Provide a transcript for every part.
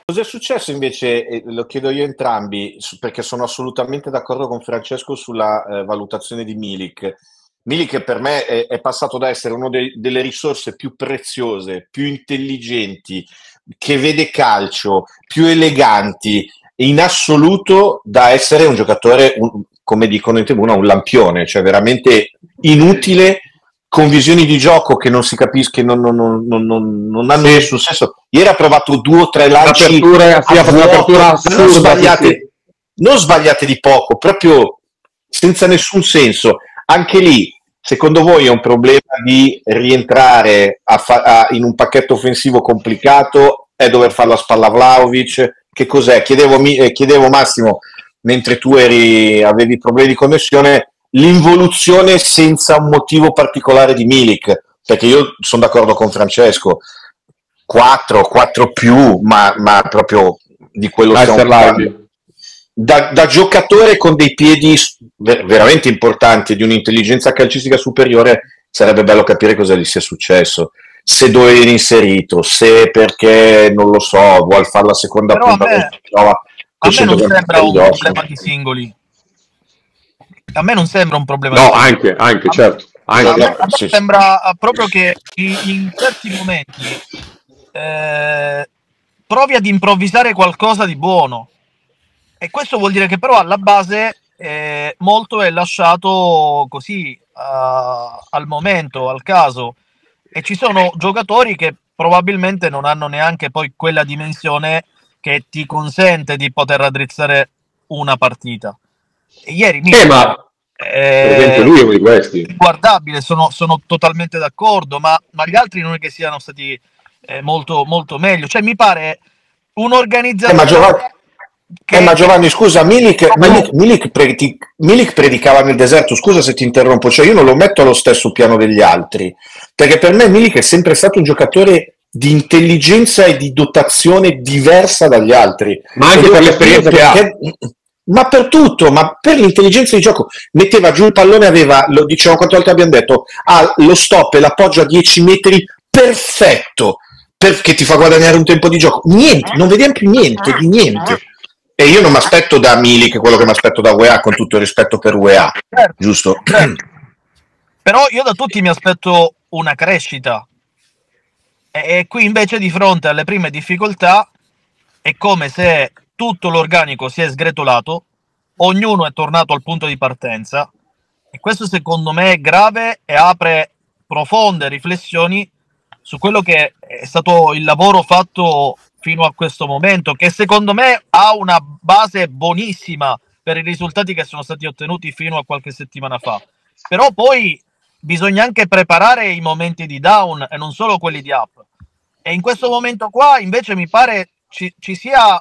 Cos'è successo invece, e lo chiedo io a entrambi, perché sono assolutamente d'accordo con Francesco sulla valutazione di Milik. Milik per me è passato da essere una delle risorse più preziose, più intelligenti, che vede calcio, più eleganti, in assoluto da essere un giocatore, come dicono in tribuna, un lampione, cioè veramente inutile, con visioni di gioco che non si capiscono, che non hanno nessun senso. Ieri ha provato 2 o 3 lanci un'apertura assurda, non sbagliate di poco, proprio senza nessun senso. Anche lì, secondo voi è un problema di rientrare in un pacchetto offensivo complicato? È dover farlo a spalla Vlahovic? Che cos'è? Chiedevo Massimo, mentre tu avevi problemi di connessione, l'involuzione senza un motivo particolare di Milik, perché io sono d'accordo con Francesco, 4 più, ma proprio di quello stiamo parlando. Da giocatore con dei piedi veramente importanti, di un'intelligenza calcistica superiore, sarebbe bello capire cosa gli sia successo, se dove viene inserito, se perché, non lo so, vuol fare la seconda punta. A me non sembra un problema di singoli. A me non sembra un problema. No, anche certo. A me sembra proprio che in certi momenti provi ad improvvisare qualcosa di buono. E questo vuol dire che però alla base molto è lasciato così al momento, al caso. E ci sono giocatori che probabilmente non hanno neanche poi quella dimensione che ti consente di poter raddrizzare una partita. E ieri per esempio lui è uno di questi. Guardabile, sono totalmente d'accordo, ma gli altri non è che siano stati molto, molto meglio. Cioè mi pare un'organizzazione... ma Giovanni, scusa, Milik predicava nel deserto, scusa se ti interrompo, cioè io non lo metto allo stesso piano degli altri, perché per me Milik è sempre stato un giocatore di intelligenza e di dotazione diversa dagli altri. Ma anche per l'esperienza che ha. Ma per tutto, ma per l'intelligenza di gioco. Metteva giù il pallone, lo diciamo quante volte abbiamo detto, ha lo stop e l'appoggio a 10 metri perfetto, che ti fa guadagnare un tempo di gioco. Niente, non vediamo più niente di niente. E io non mi aspetto da Milik quello che mi aspetto da UEA, con tutto il rispetto per UEA, certo, giusto? Certo. Però io da tutti mi aspetto una crescita. E qui invece di fronte alle prime difficoltà è come se tutto l'organico si è sgretolato, ognuno è tornato al punto di partenza, e questo secondo me è grave e apre profonde riflessioni su quello che è stato il lavoro fatto fino a questo momento, che secondo me ha una base buonissima per i risultati che sono stati ottenuti fino a qualche settimana fa. Però poi bisogna anche preparare i momenti di down e non solo quelli di up. E in questo momento qua invece mi pare ci sia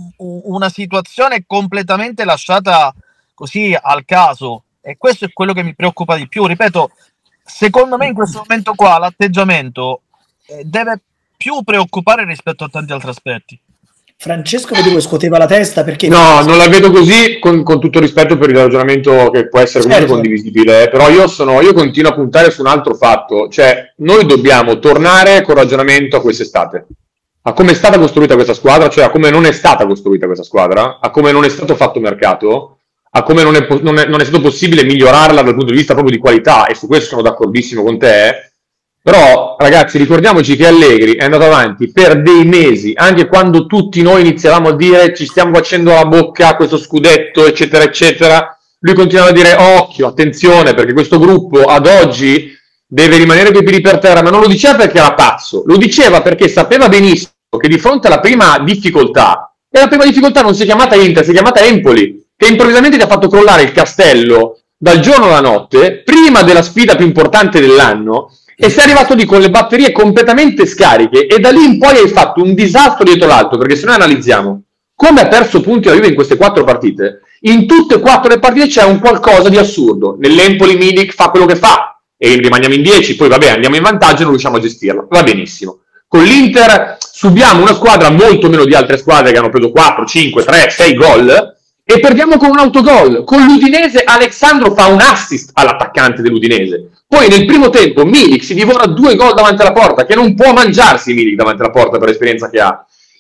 una situazione completamente lasciata così al caso, e questo è quello che mi preoccupa di più. Ripeto, secondo me in questo momento qua l'atteggiamento deve più preoccupare rispetto a tanti altri aspetti. Francesco vedevo scuoteva la testa perché... No, non la vedo così, con tutto rispetto per il ragionamento che può essere comunque condivisibile, però io continuo a puntare su un altro fatto, cioè noi dobbiamo tornare col ragionamento a quest'estate, a come è stata costruita questa squadra, cioè a come non è stata costruita questa squadra, a come non è stato fatto mercato, a come non è stato possibile migliorarla dal punto di vista proprio di qualità, e su questo sono d'accordissimo con te. Però ragazzi, ricordiamoci che Allegri è andato avanti per dei mesi, anche quando tutti noi iniziavamo a dire ci stiamo facendo la bocca a questo scudetto eccetera eccetera, lui continuava a dire occhio, attenzione, perché questo gruppo ad oggi deve rimanere coi piedi per terra, ma non lo diceva perché era pazzo, lo diceva perché sapeva benissimo che di fronte alla prima difficoltà, e la prima difficoltà non si è chiamata Inter, si è chiamata Empoli, che improvvisamente ti ha fatto crollare il castello dal giorno alla notte, prima della sfida più importante dell'anno, e sei arrivato lì con le batterie completamente scariche, e da lì in poi hai fatto un disastro dietro l'altro, perché se noi analizziamo come ha perso punti la Juve in queste 4 partite, in tutte e 4 le partite c'è un qualcosa di assurdo. Nell'Empoli Milik fa quello che fa e rimaniamo in 10, poi vabbè andiamo in vantaggio e non riusciamo a gestirla, va benissimo. Con l'Inter subiamo una squadra molto meno di altre squadre che hanno preso 4, 5, 3, 6 gol e perdiamo con un autogol. Con l'Udinese Alexandro fa un assist all'attaccante dell'Udinese. Poi nel primo tempo Milik si divora 2 gol davanti alla porta, che non può mangiarsi Milik davanti alla porta per l'esperienza che ha.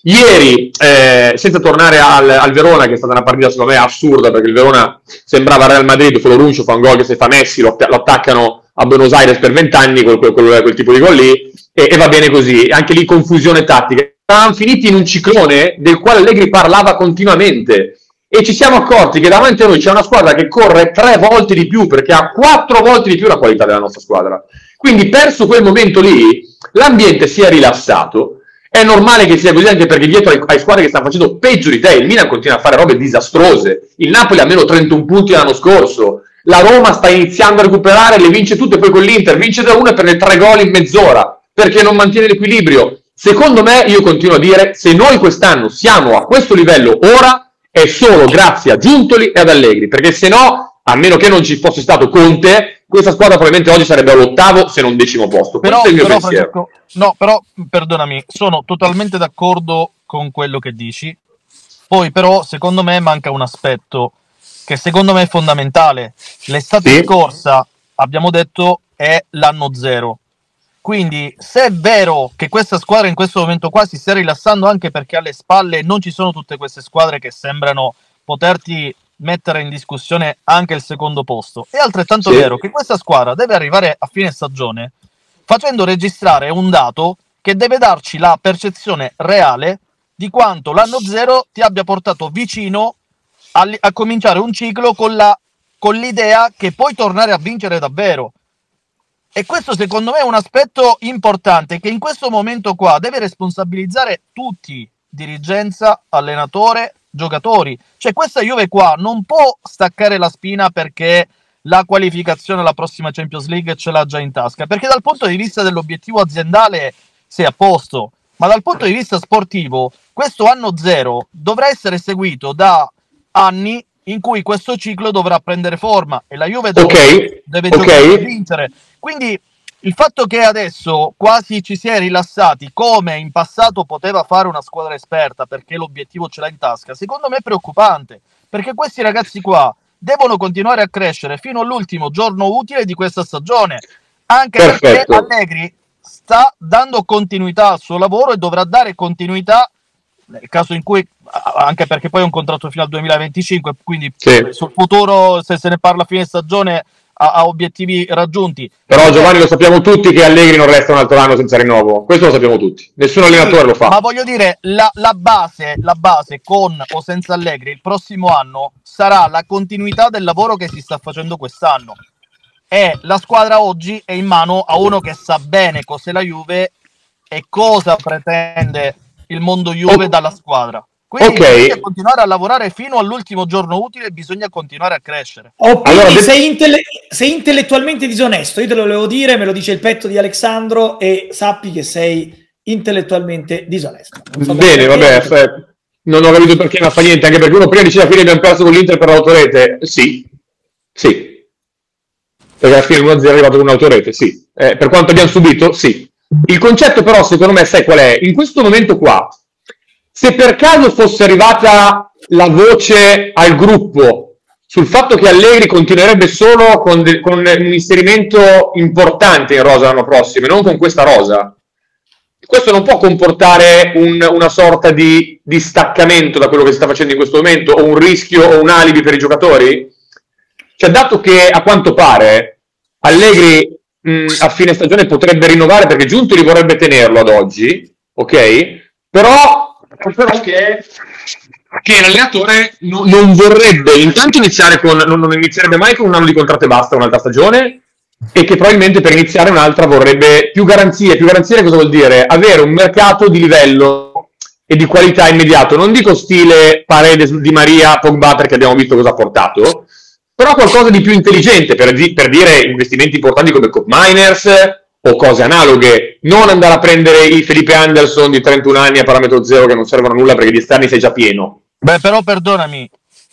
Ieri, senza tornare al Verona, che è stata una partita secondo me assurda, perché il Verona sembrava Real Madrid, Floruncio fa un gol che se fa Messi lo attaccano a Buenos Aires per 20 anni, quel tipo di gol lì, e va bene così. Anche lì confusione tattica. Eravamo finiti in un ciclone del quale Allegri parlava continuamente, e ci siamo accorti che davanti a noi c'è una squadra che corre 3 volte di più, perché ha 4 volte di più la qualità della nostra squadra. Quindi, perso quel momento lì, l'ambiente si è rilassato. È normale che sia così, anche perché dietro hai squadre che stanno facendo peggio di te. Il Milan continua a fare robe disastrose, il Napoli ha meno 31 punti l'anno scorso, la Roma sta iniziando a recuperare, le vince tutte, poi con l'Inter vince da 1 e prende 3 gol in mezz'ora perché non mantiene l'equilibrio. Secondo me, io continuo a dire, se noi quest'anno siamo a questo livello ora è solo grazie a Giuntoli e ad Allegri, perché se no, a meno che non ci fosse stato Conte, questa squadra probabilmente oggi sarebbe all'8º se non 10º posto. Però, questo è il mio pensiero. Francesco, no, però perdonami, sono totalmente d'accordo con quello che dici. Poi però secondo me manca un aspetto che secondo me è fondamentale. L'estate scorsa, abbiamo detto, è l'anno zero. Quindi se è vero che questa squadra in questo momento qua si sta rilassando, anche perché alle spalle non ci sono tutte queste squadre che sembrano poterti mettere in discussione anche il secondo posto, è altrettanto vero che questa squadra deve arrivare a fine stagione facendo registrare un dato che deve darci la percezione reale di quanto l'anno zero ti abbia portato vicino a cominciare un ciclo con l'idea che puoi tornare a vincere davvero. E questo secondo me è un aspetto importante che in questo momento qua deve responsabilizzare tutti, dirigenza, allenatore, giocatori. Cioè questa Juve qua non può staccare la spina perché la qualificazione alla prossima Champions League ce l'ha già in tasca, perché dal punto di vista dell'obiettivo aziendale sei a posto, ma dal punto di vista sportivo questo anno zero dovrà essere seguito da anni in cui questo ciclo dovrà prendere forma e la Juve deve giocare per vincere. Quindi il fatto che adesso quasi ci si è rilassati, come in passato poteva fare una squadra esperta perché l'obiettivo ce l'ha in tasca, secondo me è preoccupante, perché questi ragazzi qua devono continuare a crescere fino all'ultimo giorno utile di questa stagione, anche perché Allegri sta dando continuità al suo lavoro e dovrà dare continuità nel caso in cui, anche perché poi è un contratto fino al 2025, quindi sul futuro, se se ne parla a fine stagione, a obiettivi raggiunti. Però Giovanni, lo sappiamo tutti che Allegri non resta un altro anno senza rinnovo, questo lo sappiamo tutti, nessun allenatore lo fa. Ma voglio dire, la base con o senza Allegri il prossimo anno sarà la continuità del lavoro che si sta facendo quest'anno, e la squadra oggi è in mano a uno che sa bene cos'è la Juve e cosa pretende il mondo Juve dalla squadra. Quindi bisogna continuare a lavorare fino all'ultimo giorno utile, bisogna continuare a crescere. Allora, sei intellettualmente disonesto, io te lo volevo dire, me lo dice il petto di Alessandro e sappi che sei intellettualmente disonesto. Bene, vabbè, non ho capito perché, ma fa niente, anche perché uno prima diceva che abbiamo perso con l'Inter per l'autorete. Sì, perché alla fine 1-0 è arrivato con un'autorete, sì. Per quanto abbiamo subito, sì. Il concetto però, secondo me, sai qual è? In questo momento qua, se per caso fosse arrivata la voce al gruppo sul fatto che Allegri continuerebbe solo con un inserimento importante in rosa l'anno prossimo e non con questa rosa, questo non può comportare una sorta di distaccamento da quello che si sta facendo in questo momento, o un rischio o un alibi per i giocatori? Cioè, dato che a quanto pare Allegri a fine stagione potrebbe rinnovare perché Giuntoli vorrebbe tenerlo ad oggi, ok? Però che l'allenatore non vorrebbe intanto iniziare non inizierebbe mai con un anno di contratto e basta, un'altra stagione, e che probabilmente per iniziare un'altra vorrebbe più garanzie. Cosa vuol dire? Avere un mercato di livello e di qualità immediato, non dico stile Paredes, Di Maria, Pogba, perché abbiamo visto cosa ha portato, però qualcosa di più intelligente, per dire investimenti importanti come Cop Miners o cose analoghe, non andare a prendere i Felipe Anderson di 31 anni a parametro zero che non servono a nulla perché di esterni sei già pieno. Beh, però perdonami,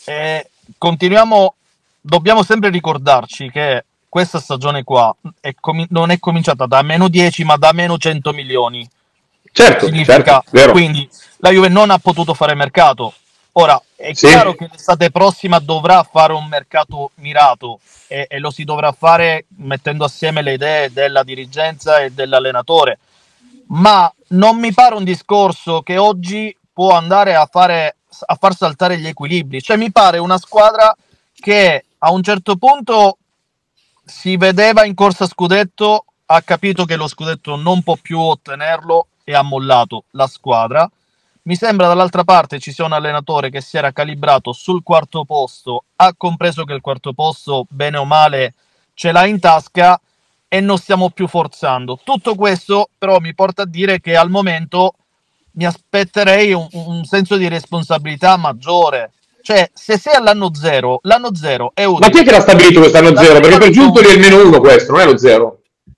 dobbiamo sempre ricordarci che questa stagione qua non è cominciata da meno 10 ma da meno 100 milioni. Certo, vero. Quindi la Juve non ha potuto fare mercato. Ora, è chiaro che l'estate prossima dovrà fare un mercato mirato e lo si dovrà fare mettendo assieme le idee della dirigenza e dell'allenatore, ma non mi pare un discorso che oggi può andare a far saltare gli equilibri. Cioè mi pare una squadra che a un certo punto si vedeva in corsa scudetto, ha capito che lo scudetto non può più ottenerlo e ha mollato la squadra. Mi sembra dall'altra parte ci sia un allenatore che si era calibrato sul quarto posto, ha compreso che il quarto posto bene o male ce l'ha in tasca e non stiamo più forzando. Tutto questo però mi porta a dire che al momento mi aspetterei un senso di responsabilità maggiore. Cioè, se sei all'anno zero è utile. Ma chi è che l'ha stabilito quest'anno zero? Perché per Giuntoli è il -1 questo, non è lo 0.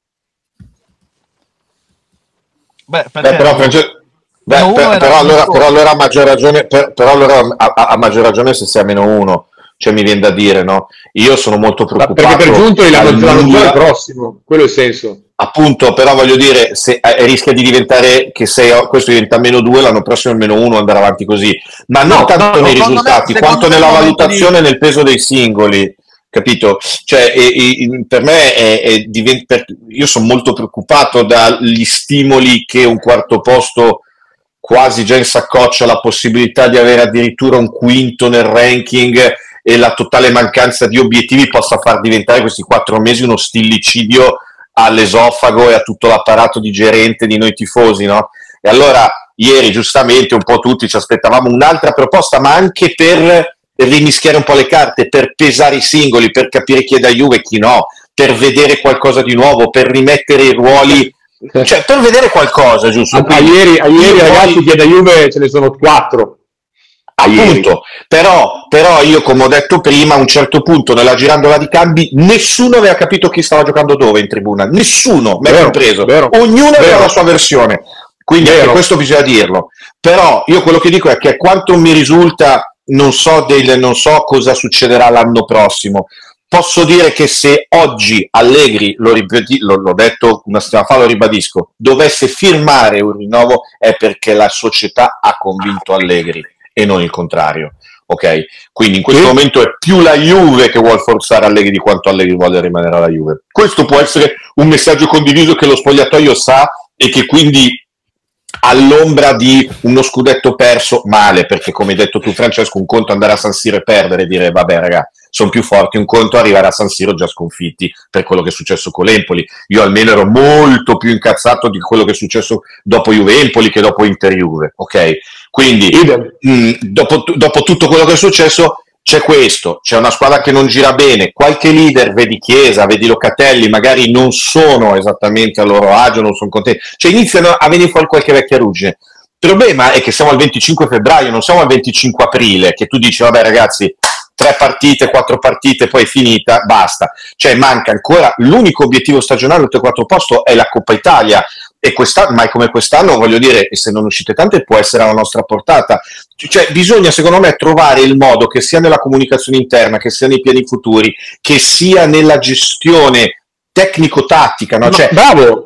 Però allora ha maggior ragione, però allora ha maggior ragione se sei a -1. Cioè mi viene da dire, no? Io sono molto preoccupato. Perché per Giuntoli l'anno zero prossimo, quello è il senso. Appunto, però voglio dire, se rischia di diventare che questo diventa -2, l'anno prossimo è -1, andare avanti così. Ma non tanto nei risultati, quanto nella valutazione e nel peso dei singoli. Capito? Cioè, per me io sono molto preoccupato dagli stimoli che un quarto posto quasi già in saccoccia, la possibilità di avere addirittura un quinto nel ranking e la totale mancanza di obiettivi possa far diventare questi 4 mesi uno stillicidio all'esofago e a tutto l'apparato digerente di noi tifosi, no? E allora ieri giustamente un po' tutti ci aspettavamo un'altra proposta, ma anche per rimischiare un po' le carte, per pesare i singoli, per capire chi è da Juve e chi no, per vedere qualcosa di nuovo, per rimettere i ruoli, cioè per vedere qualcosa, giusto? A ieri ragazzi, chi è da Juve ce ne sono 4. Appunto, però io, come ho detto prima, a un certo punto nella girandola di cambi nessuno aveva capito chi stava giocando dove in tribuna, nessuno, me l'ha compreso, ognuno aveva la sua versione, quindi anche questo bisogna dirlo. Però io quello che dico è che quanto mi risulta, non so cosa succederà l'anno prossimo. Posso dire che se oggi Allegri, l'ho detto una settimana fa, lo ribadisco, dovesse firmare un rinnovo è perché la società ha convinto Allegri e non il contrario, ok? Quindi in questo momento è più la Juve che vuole forzare Allegri di quanto Allegri vuole rimanere alla Juve. Questo può essere un messaggio condiviso che lo spogliatoio sa e che quindi all'ombra di uno scudetto perso male, perché come hai detto tu Francesco, un conto andare a San Siro e perdere e dire vabbè raga, sono più forti, un conto arrivare a San Siro già sconfitti per quello che è successo con l'Empoli. Io almeno ero molto più incazzato di quello che è successo dopo Juve-Empoli che dopo Inter-Juve, ok? Quindi dopo tutto quello che è successo c'è questo, c'è una squadra che non gira bene, qualche leader, vedi Chiesa, vedi Locatelli, magari non sono esattamente a loro agio, non sono contenti, cioè iniziano a venire fuori qualche vecchia ruggine. Il problema è che siamo al 25 febbraio, non siamo al 25 aprile, che tu dici vabbè ragazzi, 3 partite, 4 partite, poi è finita, basta. Cioè manca ancora l'unico obiettivo stagionale del 4 posto è la Coppa Italia, e mai come quest'anno, voglio dire, e se non uscite tante può essere alla nostra portata. Cioè bisogna secondo me trovare il modo, che sia nella comunicazione interna, che sia nei piani futuri, che sia nella gestione tecnico-tattica, no? Cioè,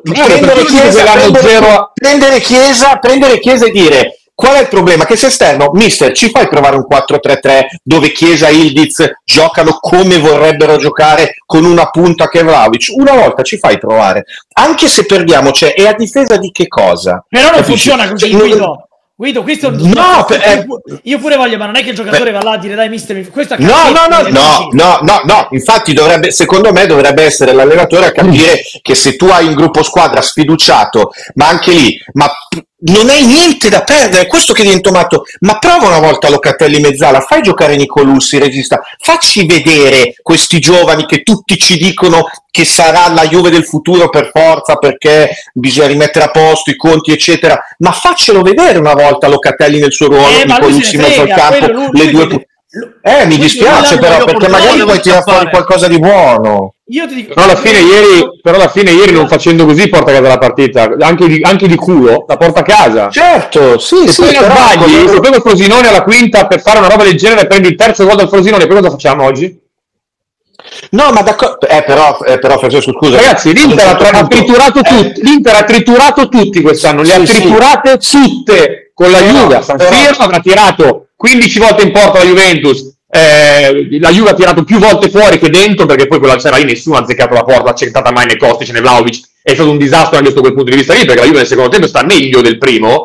prendere Chiesa e dire qual è il problema? Che se esterno, mister, ci fai provare un 4-3-3 dove Chiesa e Ildiz giocano come vorrebbero giocare con una punta che è Vlahovic? Una volta ci fai provare, anche se perdiamo, cioè, e a difesa di che cosa? Però non funziona così, Guido, questo no, io pure voglio, ma non è che il giocatore va là a dire dai mister, questo no, infatti secondo me dovrebbe essere l'allenatore a capire che se tu hai un gruppo squadra sfiduciato, ma anche lì, ma non hai niente da perdere, questo che diventa matto, ma prova una volta Locatelli mezzala, fai giocare Nicolussi, regista, facci vedere questi giovani che tutti ci dicono che sarà la Juve del futuro per forza, perché bisogna rimettere a posto i conti eccetera, ma faccelo vedere una volta Locatelli nel suo ruolo, Nicolussi in mezzo al campo, le due... mi dispiace però, perché magari puoi tirare fuori qualcosa di buono. Io ti dico, però alla fine ieri non facendo così porta a casa la partita, anche di culo la porta a casa. Certo, sì, se poi non sbagli, se poi il Frosinone alla quinta per fare una roba del genere prendi il terzo gol dal Frosinone, poi cosa facciamo oggi? No, ma d'accordo, però Francesco, scusa. Ragazzi, l'Inter ha triturato tutti quest'anno, le ha triturate tutte con la Juve. A San Siro avrà tirato 15 volte in porta la Juventus, la Juve ha tirato più volte fuori che dentro, perché poi quella sera lì nessuno ha azzeccato la porta, accentata mai nei Kostic, né Vlahovic, è stato un disastro anche da quel punto di vista lì, perché la Juve nel secondo tempo sta meglio del primo,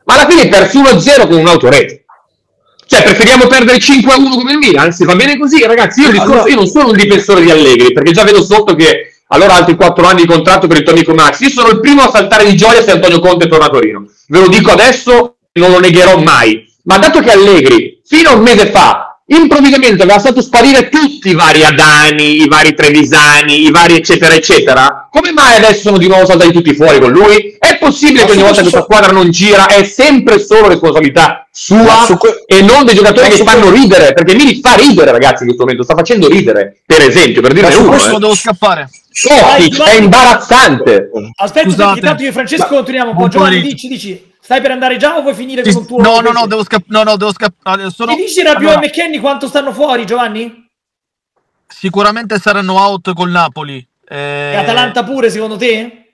ma alla fine persi 1-0 con un'autorete. Cioè, preferiamo perdere 5-1 come il Milan, se va bene così, ragazzi. Io non sono un difensore di Allegri, perché già vedo sotto che allora altri 4 anni di contratto per il tuo amico Max. Io sono il primo a saltare di gioia se Antonio Conte torna a Torino. Ve lo dico adesso, non lo negherò mai. Ma dato che Allegri, fino a un mese fa, improvvisamente aveva fatto sparire tutti i vari Adani, i vari Trevisani, i vari eccetera eccetera, come mai adesso sono di nuovo saltati tutti fuori con lui? È possibile che ogni volta che questa squadra non gira è sempre solo responsabilità sua e non dei giocatori che fanno ridere? Perché mi fa ridere, ragazzi, in questo momento sta facendo ridere, per esempio, per dirne uno. Devo scappare. È imbarazzante. Aspetta, intanto io e Francesco continuiamo un po'. Giovanni, dici. Stai per andare già o vuoi finire con un tuo... No, devo scappare. Mi dici Rabiot e McKennie quanto stanno fuori, Giovanni? Sicuramente saranno out col Napoli. E Atalanta pure, secondo te?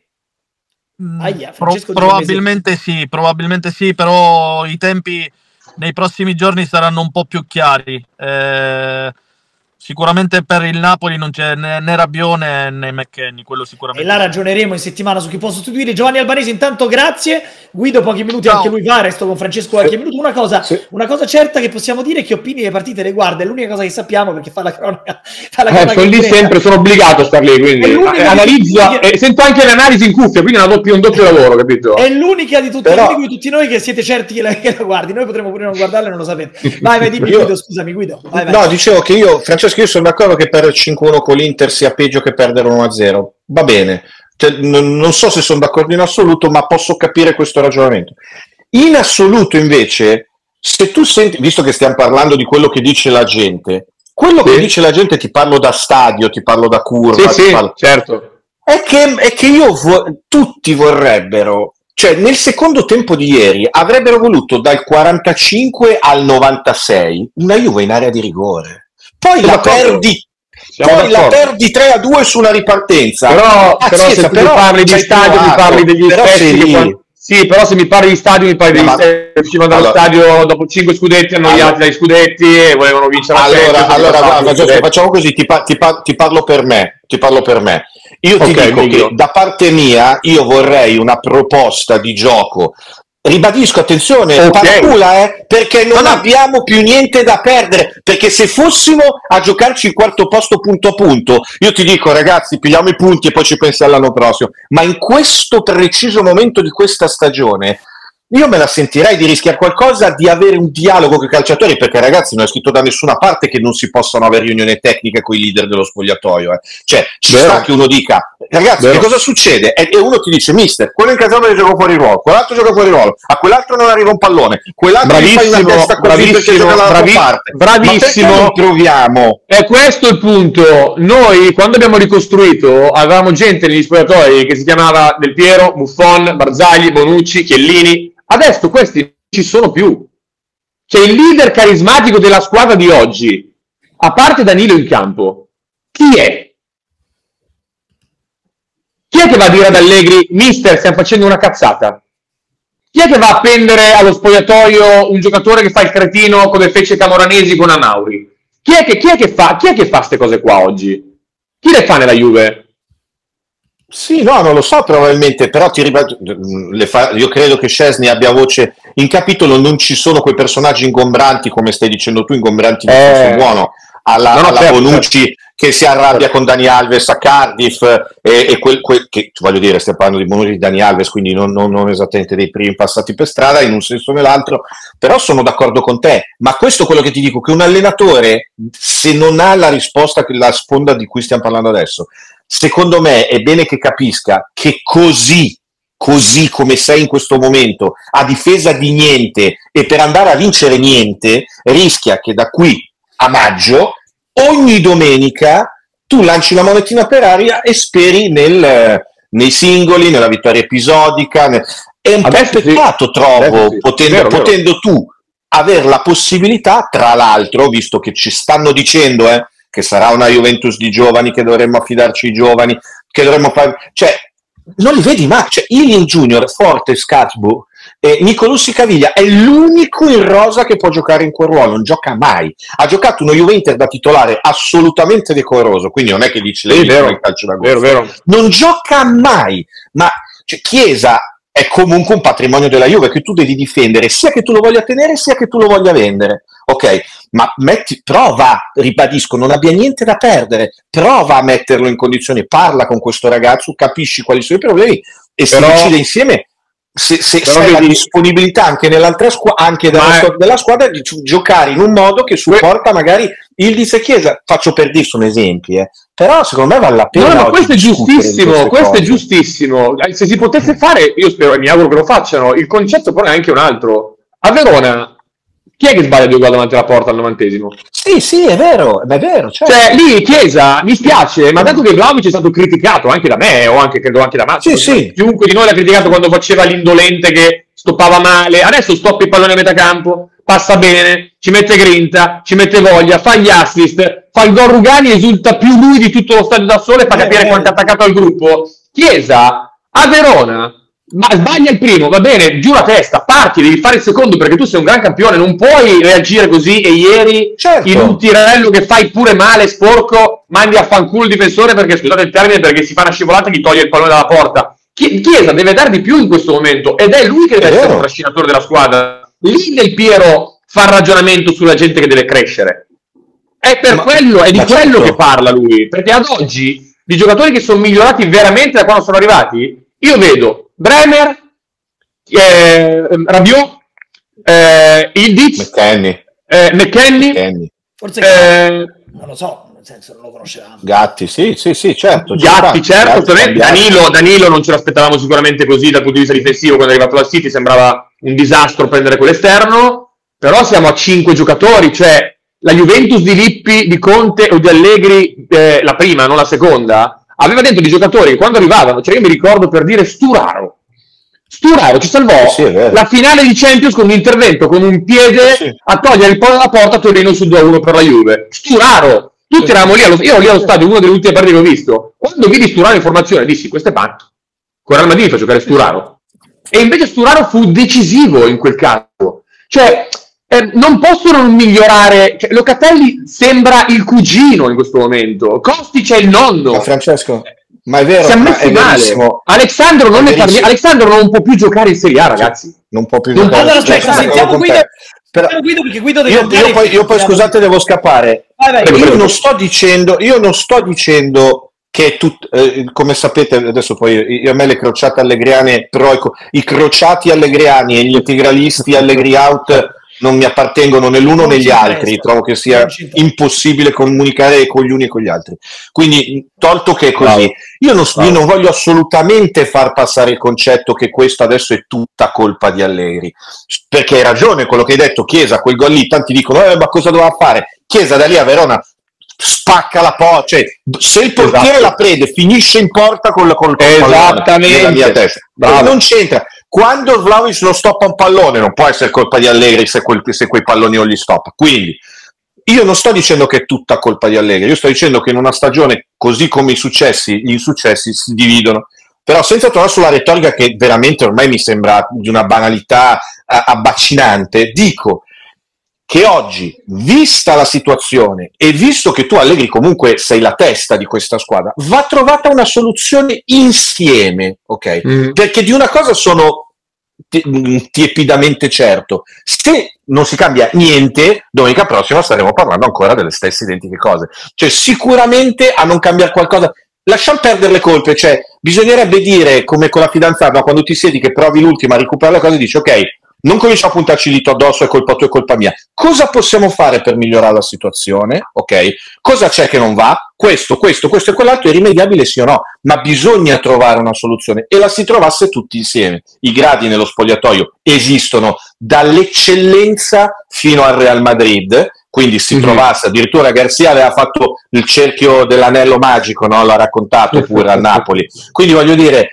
Probabilmente sì, però i tempi nei prossimi giorni saranno un po' più chiari. Sicuramente per il Napoli non c'è né Rabiot né McKennie, quello sicuramente. E là ragioneremo in settimana su chi può sostituire. Giovanni Albanese, intanto grazie. Guido pochi minuti, anche lui va, resto con Francesco qualche minuto. Una cosa certa che possiamo dire è che Oppini le partite le guarda, è l'unica cosa che sappiamo perché fa la cronaca. Sono lì sempre, sono obbligato a star lì, quindi analizzo e sento anche le analisi in cuffia, quindi un doppio lavoro, capito? È l'unica di tutti noi che siete certi che la guardi. Noi potremmo pure non guardarla e non lo sapete. Vai, dimmi Guido, scusami Guido. Vai. No, dicevo che Francesco, io sono d'accordo che perdere 5-1 con l'Inter sia peggio che perdere 1-0. Va bene. Cioè, non so se sono d'accordo in assoluto, ma posso capire questo ragionamento. In assoluto, invece, se tu senti, visto che stiamo parlando di quello che dice la gente, quello che dice la gente, ti parlo da stadio, ti parlo da curva, certo. È che tutti vorrebbero, cioè nel secondo tempo di ieri avrebbero voluto dal 45 al 96 una Juve in area di rigore. Poi la perdi 3-2 su una ripartenza. Però se tu parli di stadio, mi parli degli effetti. Sì, però se mi parli di stadio, mi parli uscivano dallo stadio dopo 5 scudetti, annoiati dai scudetti e volevano vincere allora facciamo così, ti parlo per me. Io ti dico che da parte mia io vorrei una proposta di gioco. Ribadisco, attenzione, paracula, perché non abbiamo più niente da perdere, perché se fossimo a giocarci il quarto posto punto a punto, io ti dico ragazzi, pigliamo i punti e poi ci pensiamo all'anno prossimo, ma in questo preciso momento di questa stagione io me la sentirei di rischiare qualcosa, di avere un dialogo con i calciatori, perché ragazzi non è scritto da nessuna parte che non si possano avere riunioni tecniche con i leader dello spogliatoio, Cioè ci sta che uno dica ragazzi che cosa succede e uno ti dice mister, quello in casale gioca fuori ruolo, quell'altro gioca fuori ruolo, a quell'altro non arriva un pallone, quell'altro gli fai una testa così perché gioca dall'altra parte. Bravissimo, ma proviamo. È questo il punto. Noi quando abbiamo ricostruito avevamo gente negli spogliatoi che si chiamava Del Piero, Buffon, Barzagli, Bonucci, Chiellini. Adesso questi non ci sono più. C'è il leader carismatico della squadra di oggi, a parte Danilo in campo. Chi è? Chi è che va a dire ad Allegri, mister, stiamo facendo una cazzata? Chi è che va a appendere allo spogliatoio un giocatore che fa il cretino come fece Camoranesi con Amauri? Chi è che fa queste cose qua oggi? Chi le fa nella Juve? Sì, no, non lo so probabilmente, però io credo che Szczesny abbia voce in capitolo, non ci sono quei personaggi ingombranti, come stai dicendo tu, ingombranti di senso buono, alla Bonucci che si arrabbia con Dani Alves a Cardiff, e che voglio dire, stiamo parlando di Bonucci di Dani Alves, quindi non esattamente dei primi passati per strada, in un senso o nell'altro, però sono d'accordo con te, ma questo è quello che ti dico, che un allenatore, se non ha la risposta, la sponda di cui stiamo parlando adesso, secondo me è bene che capisca che così come sei in questo momento, a difesa di niente e per andare a vincere niente, rischia che da qui a maggio ogni domenica tu lanci la monetina per aria e speri nei singoli, nella vittoria episodica. È un po' peccato, trovo, potendo tu avere la possibilità, tra l'altro, visto che ci stanno dicendo che sarà una Juventus di giovani, che dovremmo affidarci ai giovani, che dovremmo fare... Cioè, non li vedi mai. Cioè, Ilian Junior, Forte, Scazbu, Nicolussi Caviglia è l'unico in rosa che può giocare in quel ruolo, non gioca mai. Ha giocato uno Juve-Inter da titolare assolutamente decoroso, quindi non è che dice il calcio da gol. Vero. Non gioca mai, ma Chiesa è comunque un patrimonio della Juve che tu devi difendere, sia che tu lo voglia tenere sia che tu lo voglia vendere, ok? Ma prova, ribadisco, non abbia niente da perdere, prova a metterlo in condizioni, parla con questo ragazzo, capisci quali sono i problemi e si decide insieme se hai la disponibilità anche nell'altra anche della squadra di giocare in un modo che supporta magari Ildiz e Chiesa. Faccio per dire, sono esempi, però secondo me vale la pena. No, questo è giustissimo, questo è giustissimo. Se si potesse fare, io spero e mi auguro che lo facciano. Il concetto però è anche un altro. A Verona chi è che sbaglia 2 gol davanti alla porta al 90°? Sì, è vero, certo. Cioè, lì Chiesa, mi spiace, ma dato che Vlahovic è stato criticato anche da me, o anche credo anche da Massimo, chiunque di noi l'ha criticato quando faceva l'indolente che stoppava male, adesso stoppa i palloni a metà campo, passa bene, ci mette grinta, ci mette voglia, fa gli assist, fa il gol Rugani, esulta più lui di tutto lo stadio da solo e fa capire quanto è attaccato al gruppo. Chiesa, a Verona, ma sbaglia il primo, va bene, giù la testa, parti, devi fare il secondo perché tu sei un gran campione, non puoi reagire così e ieri in un tirello che fai pure male, sporco, mandi a fanculo il difensore perché, scusate il termine, perché si fa una scivolata e gli toglie il pallone dalla porta. Chiesa deve dare di più in questo momento ed è lui che deve essere il trascinatore della squadra. Lì Del Piero fa il ragionamento sulla gente che deve crescere. È per quello, è di quello che parla lui, perché ad oggi di giocatori che sono migliorati veramente da quando sono arrivati, io vedo Bremer, Rabiot, Ildiz, McKennie. Forse non lo so, nel senso non lo conoscevamo. Gatti, sì, certo. Gatti, Danilo non ce l'aspettavamo sicuramente così dal punto di vista difensivo. Quando è arrivato al City sembrava un disastro prendere quell'esterno, però siamo a 5 giocatori, cioè la Juventus di Lippi, di Conte o di Allegri, la prima, non la seconda, aveva dentro di giocatori che quando arrivavano, cioè io mi ricordo per dire Sturaro ci salvò la finale di Champions con un intervento con un piede a togliere il pallone dalla porta a Torino sul 2-1 per la Juve. Sturaro, tutti eravamo lì, io lì allo stadio, una delle ultime partite che ho visto, quando vidi Sturaro in formazione dissi questo è matto, con Real Madrid fa giocare Sturaro, e invece Sturaro fu decisivo in quel caso, cioè non possono non migliorare, cioè, Locatelli sembra il cugino in questo momento, Kostic è il nonno. Ma Francesco, ma è vero, si è messi male. Alessandro non può più giocare in Serie A, ragazzi. Non può più giocare. Allora aspetta, sentiamo Guido. Perché Guido deve io poi scusate, devo scappare. Io non sto dicendo che come sapete adesso poi io a me le crociate allegriane, però i crociati allegriani e gli integralisti allegri out non mi appartengono né l'uno né gli altri, trovo che sia impossibile comunicare con gli uni e con gli altri, quindi tolto che è così, io non voglio assolutamente far passare il concetto che questo adesso è tutta colpa di Allegri, perché hai ragione quello che hai detto, Chiesa, quel gol lì, tanti dicono ma cosa doveva fare? Chiesa da lì a Verona spacca la porta, cioè se il portiere la prende finisce in porta con esattamente nella mia testa, non c'entra. Quando Vlahovic non stoppa un pallone non può essere colpa di Allegri se quei palloni non li stoppa, quindi io non sto dicendo che è tutta colpa di Allegri, io sto dicendo che in una stagione così come gli insuccessi si dividono, però senza tornare sulla retorica che veramente ormai mi sembra di una banalità abbaccinante, dico che oggi, vista la situazione e visto che tu Allegri comunque sei la testa di questa squadra, va trovata una soluzione insieme, ok? Perché di una cosa sono tiepidamente certo, se non si cambia niente, domenica prossima staremo parlando ancora delle stesse identiche cose, cioè sicuramente a non cambiare qualcosa, lasciamo perdere le colpe, cioè bisognerebbe dire come con la fidanzata, quando ti siedi che provi l'ultima a recuperare le cose, dici ok, non cominciamo a puntarci il dito addosso, è colpa tua, è colpa mia. Cosa possiamo fare per migliorare la situazione? Ok? Cosa c'è che non va? Questo e quell'altro, è rimediabile sì o no? Ma bisogna trovare una soluzione e la si trovasse tutti insieme. I gradi nello spogliatoio esistono dall'eccellenza fino al Real Madrid, quindi si trovasse, addirittura Garcia aveva fatto il cerchio dell'anello magico, no? L'ha raccontato pure a Napoli, quindi voglio dire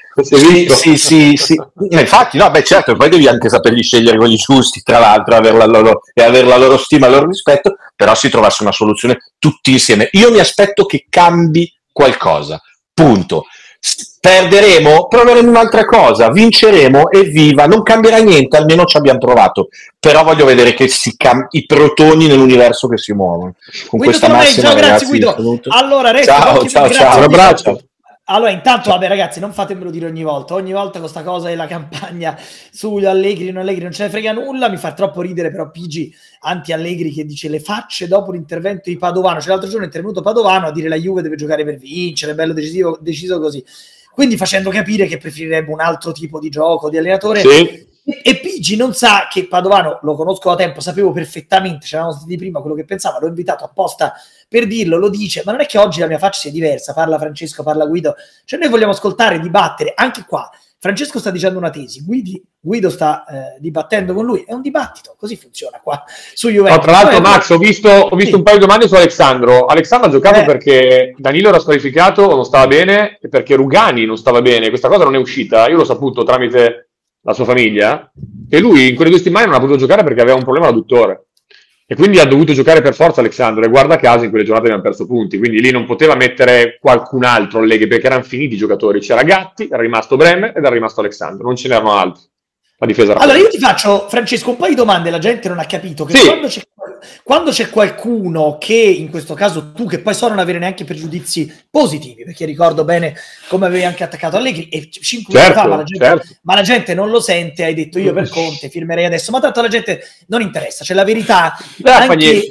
sì. Infatti no, beh certo, poi devi anche saperli scegliere quelli giusti, tra l'altro avere la loro stima, il loro rispetto, però si trovasse una soluzione tutti insieme. Io mi aspetto che cambi qualcosa, punto. Perderemo, proveremo un'altra cosa, vinceremo, evviva, non cambierà niente, almeno ci abbiamo provato, però voglio vedere che i protoni nell'universo che si muovono con Guido questa massima, grazie Guido. Allora, ciao, un abbraccio. Allora, intanto, vabbè, ragazzi, non fatemelo dire ogni volta con questa cosa della campagna sugli Allegri non ce ne frega nulla. Mi fa troppo ridere però Pigi anti-Allegri che dice le facce dopo l'intervento di Padovano. Cioè l'altro giorno è intervenuto Padovano a dire la Juve deve giocare per vincere, bello deciso così. Quindi facendo capire che preferirebbe un altro tipo di gioco, di allenatore. Sì. E Pigi non sa che Padovano, lo conosco da tempo, sapevo perfettamente, c'eravamo stati prima quello che pensava, l'ho invitato apposta per dirlo, lo dice, ma non è che oggi la mia faccia sia diversa, parla Francesco, parla Guido, cioè noi vogliamo ascoltare, dibattere, anche qua Francesco sta dicendo una tesi, Guido sta dibattendo con lui, è un dibattito, così funziona qua su Juventus. No, tra l'altro Max, ho visto un paio di domande su Alessandro ha giocato perché Danilo era squalificato, non stava bene, e perché Rugani non stava bene, questa cosa non è uscita, io l'ho saputo tramite la sua famiglia, e lui in quelle 2 settimane non ha potuto giocare perché aveva un problema all'adduttore e quindi ha dovuto giocare per forza Alessandro, e guarda caso in quelle giornate abbiamo perso punti, quindi lì non poteva mettere qualcun altro Allegri perché erano finiti i giocatori, c'era Gatti, era rimasto Bremer ed era rimasto Alessandro, non ce n'erano altri. La difesa allora io ti faccio, Francesco, un paio di domande, la gente non ha capito che sì. quando c'è qualcuno che, in questo caso tu, che poi so non avere neanche pregiudizi positivi, perché ricordo bene come avevi anche attaccato Allegri, e 5 anni fa, ma la gente non lo sente, hai detto io per Conte firmerei adesso, ma tanto la gente non interessa, c'è la verità, anche,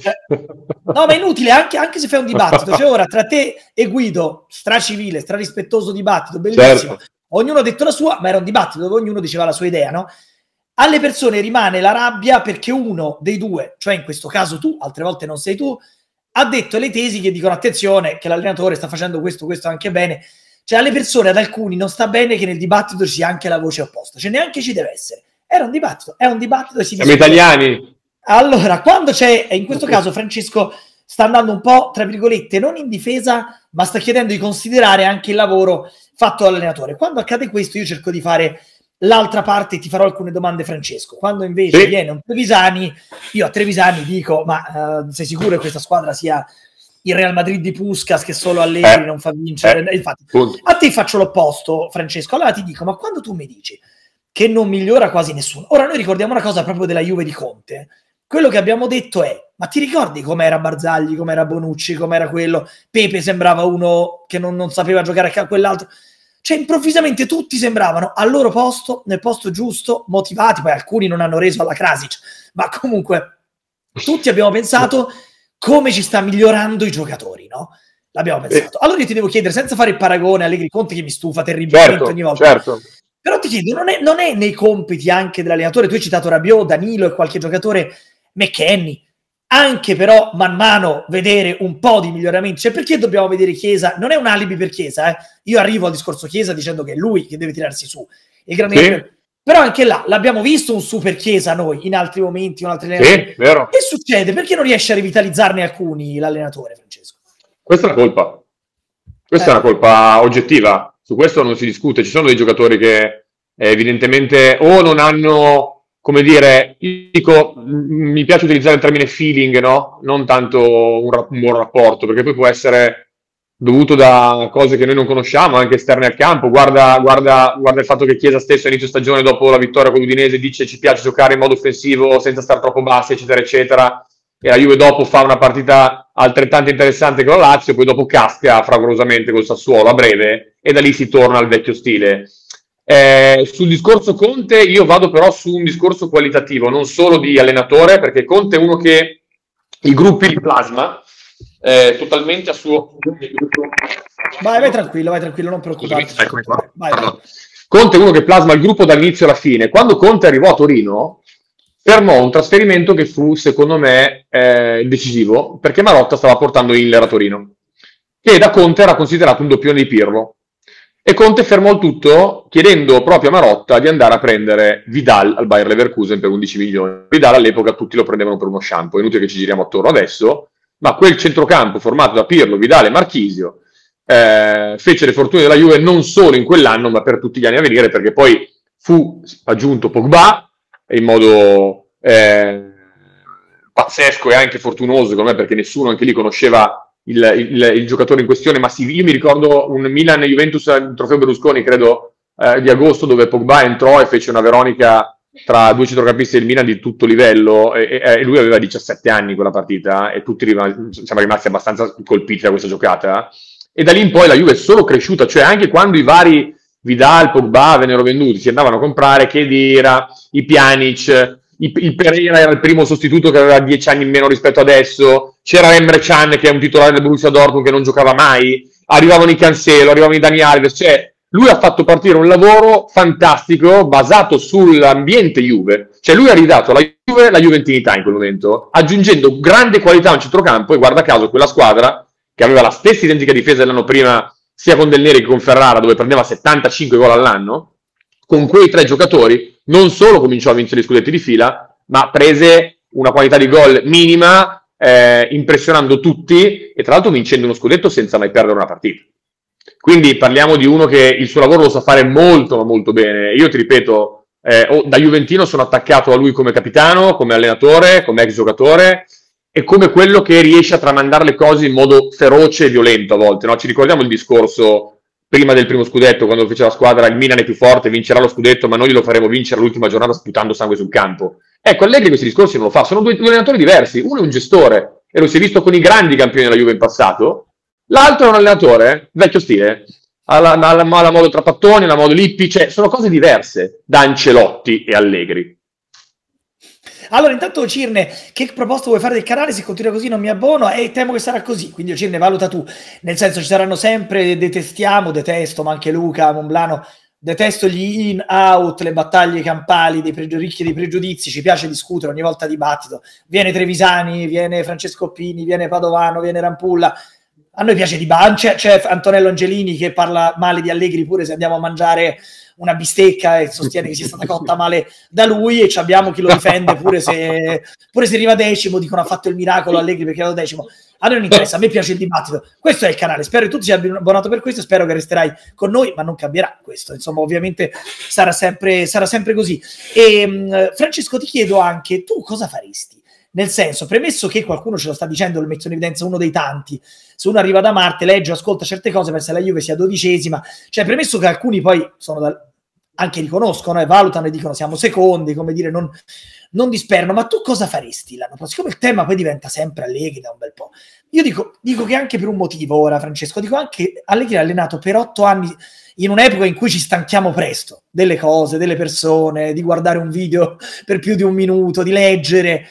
no ma è inutile, anche se fai un dibattito, cioè ora tra te e Guido, stracivile, strarispettoso dibattito, bellissimo, ognuno ha detto la sua, ma era un dibattito dove ognuno diceva la sua idea, no? Alle persone rimane la rabbia perché uno dei due, cioè in questo caso tu, altre volte non sei tu, ha detto le tesi che dicono attenzione che l'allenatore sta facendo questo anche bene, cioè alle persone, ad alcuni non sta bene che nel dibattito ci sia anche la voce opposta, cioè neanche ci deve essere, era un dibattito, è un dibattito e si siamo italiani. Allora, quando c'è, in questo caso Francesco sta andando un po', tra virgolette, non in difesa, ma sta chiedendo di considerare anche il lavoro fatto dall'allenatore. Quando accade questo io cerco di fare l'altra parte, ti farò alcune domande Francesco. Quando invece viene un Trevisani, io a Trevisani dico, ma sei sicuro che questa squadra sia il Real Madrid di Puskas che solo Allegri non fa vincere? Infatti, a te faccio l'opposto Francesco, allora ti dico, ma quando tu mi dici che non migliora quasi nessuno, ora noi ricordiamo una cosa proprio della Juve di Conte, quello che abbiamo detto è, ma ti ricordi com'era Barzagli, com'era Bonucci, com'era quello? Pepe sembrava uno che non sapeva giocare a quell'altro. Cioè improvvisamente tutti sembravano al loro posto, nel posto giusto, motivati, poi alcuni non hanno reso alla Krasic, ma comunque tutti abbiamo pensato come ci sta migliorando i giocatori, no? L'abbiamo pensato. Allora io ti devo chiedere, senza fare il paragone Allegri-Conte che mi stufa terribilmente ogni volta, però ti chiedo, non è nei compiti anche dell'allenatore, tu hai citato Rabiot, Danilo e qualche giocatore, McKennie, anche però man mano vedere un po' di miglioramenti, cioè perché dobbiamo vedere Chiesa? Non è un alibi per Chiesa, io arrivo al discorso Chiesa dicendo che è lui che deve tirarsi su, il grande però anche là l'abbiamo visto un super Chiesa noi in altri momenti, un altro allenatore. Vero. Che succede? Perché non riesce a rivitalizzarne alcuni l'allenatore, Francesco? Questa è una colpa, questa è una colpa oggettiva, su questo non si discute, ci sono dei giocatori che evidentemente o non hanno, come dire, io dico, mi piace utilizzare il termine feeling, no? Non tanto un buon rapporto, perché poi può essere dovuto da cose che noi non conosciamo, anche esterne al campo. Guarda il fatto che Chiesa stesso a inizio stagione, dopo la vittoria con l'Udinese, dice ci piace giocare in modo offensivo senza stare troppo bassi, eccetera, eccetera. E la Juve dopo fa una partita altrettanto interessante con la Lazio, poi dopo casca fragorosamente col Sassuolo a breve, e da lì si torna al vecchio stile. Sul discorso Conte io vado però su un discorso qualitativo, non solo di allenatore, perché Conte è uno che i gruppi li plasma totalmente a suo... Vai tranquillo, non preoccuparti. Eccomi qua. Vai. Conte è uno che plasma il gruppo dall'inizio alla fine. Quando Conte arrivò a Torino fermò un trasferimento che fu secondo me decisivo, perché Marotta stava portando Hiller a Torino, che da Conte era considerato un doppione di Pirlo. E Conte fermò il tutto chiedendo proprio a Marotta di andare a prendere Vidal al Bayer Leverkusen per 11 milioni. Vidal all'epoca tutti lo prendevano per uno shampoo, è inutile che ci giriamo attorno adesso, ma quel centrocampo formato da Pirlo, Vidal e Marchisio fece le fortune della Juve non solo in quell'anno, ma per tutti gli anni a venire, perché poi fu aggiunto Pogba in modo pazzesco e anche fortunoso, secondo me, perché nessuno anche lì conosceva il giocatore in questione, ma sì, io mi ricordo un Milan-Juventus, il trofeo Berlusconi, credo, di agosto, dove Pogba entrò e fece una Veronica tra due centrocampisti del Milan di tutto livello, e lui aveva 17 anni in quella partita, e tutti siamo rimasti abbastanza colpiti da questa giocata, e da lì in poi la Juve è solo cresciuta, cioè anche quando i vari Vidal, Pogba vennero venduti, si andavano a comprare Khedira, i Pjanic, il Pereira era il primo sostituto che aveva 10 anni in meno rispetto adesso, c'era Emre Can che è un titolare del Borussia Dortmund che non giocava mai, arrivavano i Cancelo, arrivavano i Dani Alves, cioè lui ha fatto partire un lavoro fantastico basato sull'ambiente Juve, cioè lui ha ridato alla Juve la juventinità in quel momento, aggiungendo grande qualità a un centrocampo, e guarda caso quella squadra che aveva la stessa identica difesa dell'anno prima sia con Del Neri che con Ferrara, dove prendeva 75 gol all'anno, con quei 3 giocatori non solo cominciò a vincere gli scudetti di fila, ma prese una quantità di gol minima, impressionando tutti, e tra l'altro vincendo uno scudetto senza mai perdere una partita. Quindi parliamo di uno che il suo lavoro lo sa fare molto, ma molto bene. Io ti ripeto, da juventino sono attaccato a lui come capitano, come allenatore, come ex giocatore, e come quello che riesce a tramandare le cose in modo feroce e violento a volte, no? Ci ricordiamo il discorso prima del primo scudetto, quando fece la squadra, il Milan è più forte, vincerà lo scudetto, ma noi glielo faremo vincere l'ultima giornata sputando sangue sul campo. Ecco, Allegri questi discorsi non lo fa, sono due allenatori diversi, uno è un gestore, e lo si è visto con i grandi campioni della Juve in passato, l'altro è un allenatore, vecchio stile, alla modo Trapattoni, alla modo Lippi, cioè sono cose diverse da Ancelotti e Allegri. Allora, intanto Cirne, che proposta vuoi fare del canale? Se continua così non mi abbono, e temo che sarà così, quindi Cirne valuta tu, nel senso ci saranno sempre, detesto, ma anche Luca, Monblano, detesto gli in-out, le battaglie campali, ricchi dei pregiudizi, ci piace discutere, ogni volta dibattito, viene Trevisani, viene Francesco Pini, viene Padovano, viene Rampulla, a noi piace c'è Antonello Angelini che parla male di Allegri pure se andiamo a mangiare una bistecca e sostiene che sia stata cotta male da lui, e abbiamo chi lo difende pure se arriva decimo, dicono ha fatto il miracolo Allegri perché è arrivato decimo. A noi non interessa, a me piace il dibattito, questo è il canale, spero che tu ti sia abbonato per questo, spero che resterai con noi, ma non cambierà questo, insomma ovviamente sarà sempre così. E Francesco, ti chiedo anche, tu cosa faresti? Nel senso, premesso che qualcuno ce lo sta dicendo, lo metto in evidenza, uno dei tanti, se uno arriva da Marte, legge, ascolta certe cose, pensa che la Juve sia 12ª, cioè premesso che alcuni poi anche riconoscono e valutano e dicono siamo secondi, come dire, non disperno, ma tu cosa faresti l'anno prossimo? Siccome il tema poi diventa sempre Allegri da un bel po', io dico che anche per un motivo ora, Francesco, dico anche Allegri ha allenato per 8 anni in un'epoca in cui ci stanchiamo presto delle cose, delle persone, di guardare un video per più di un minuto, di leggere.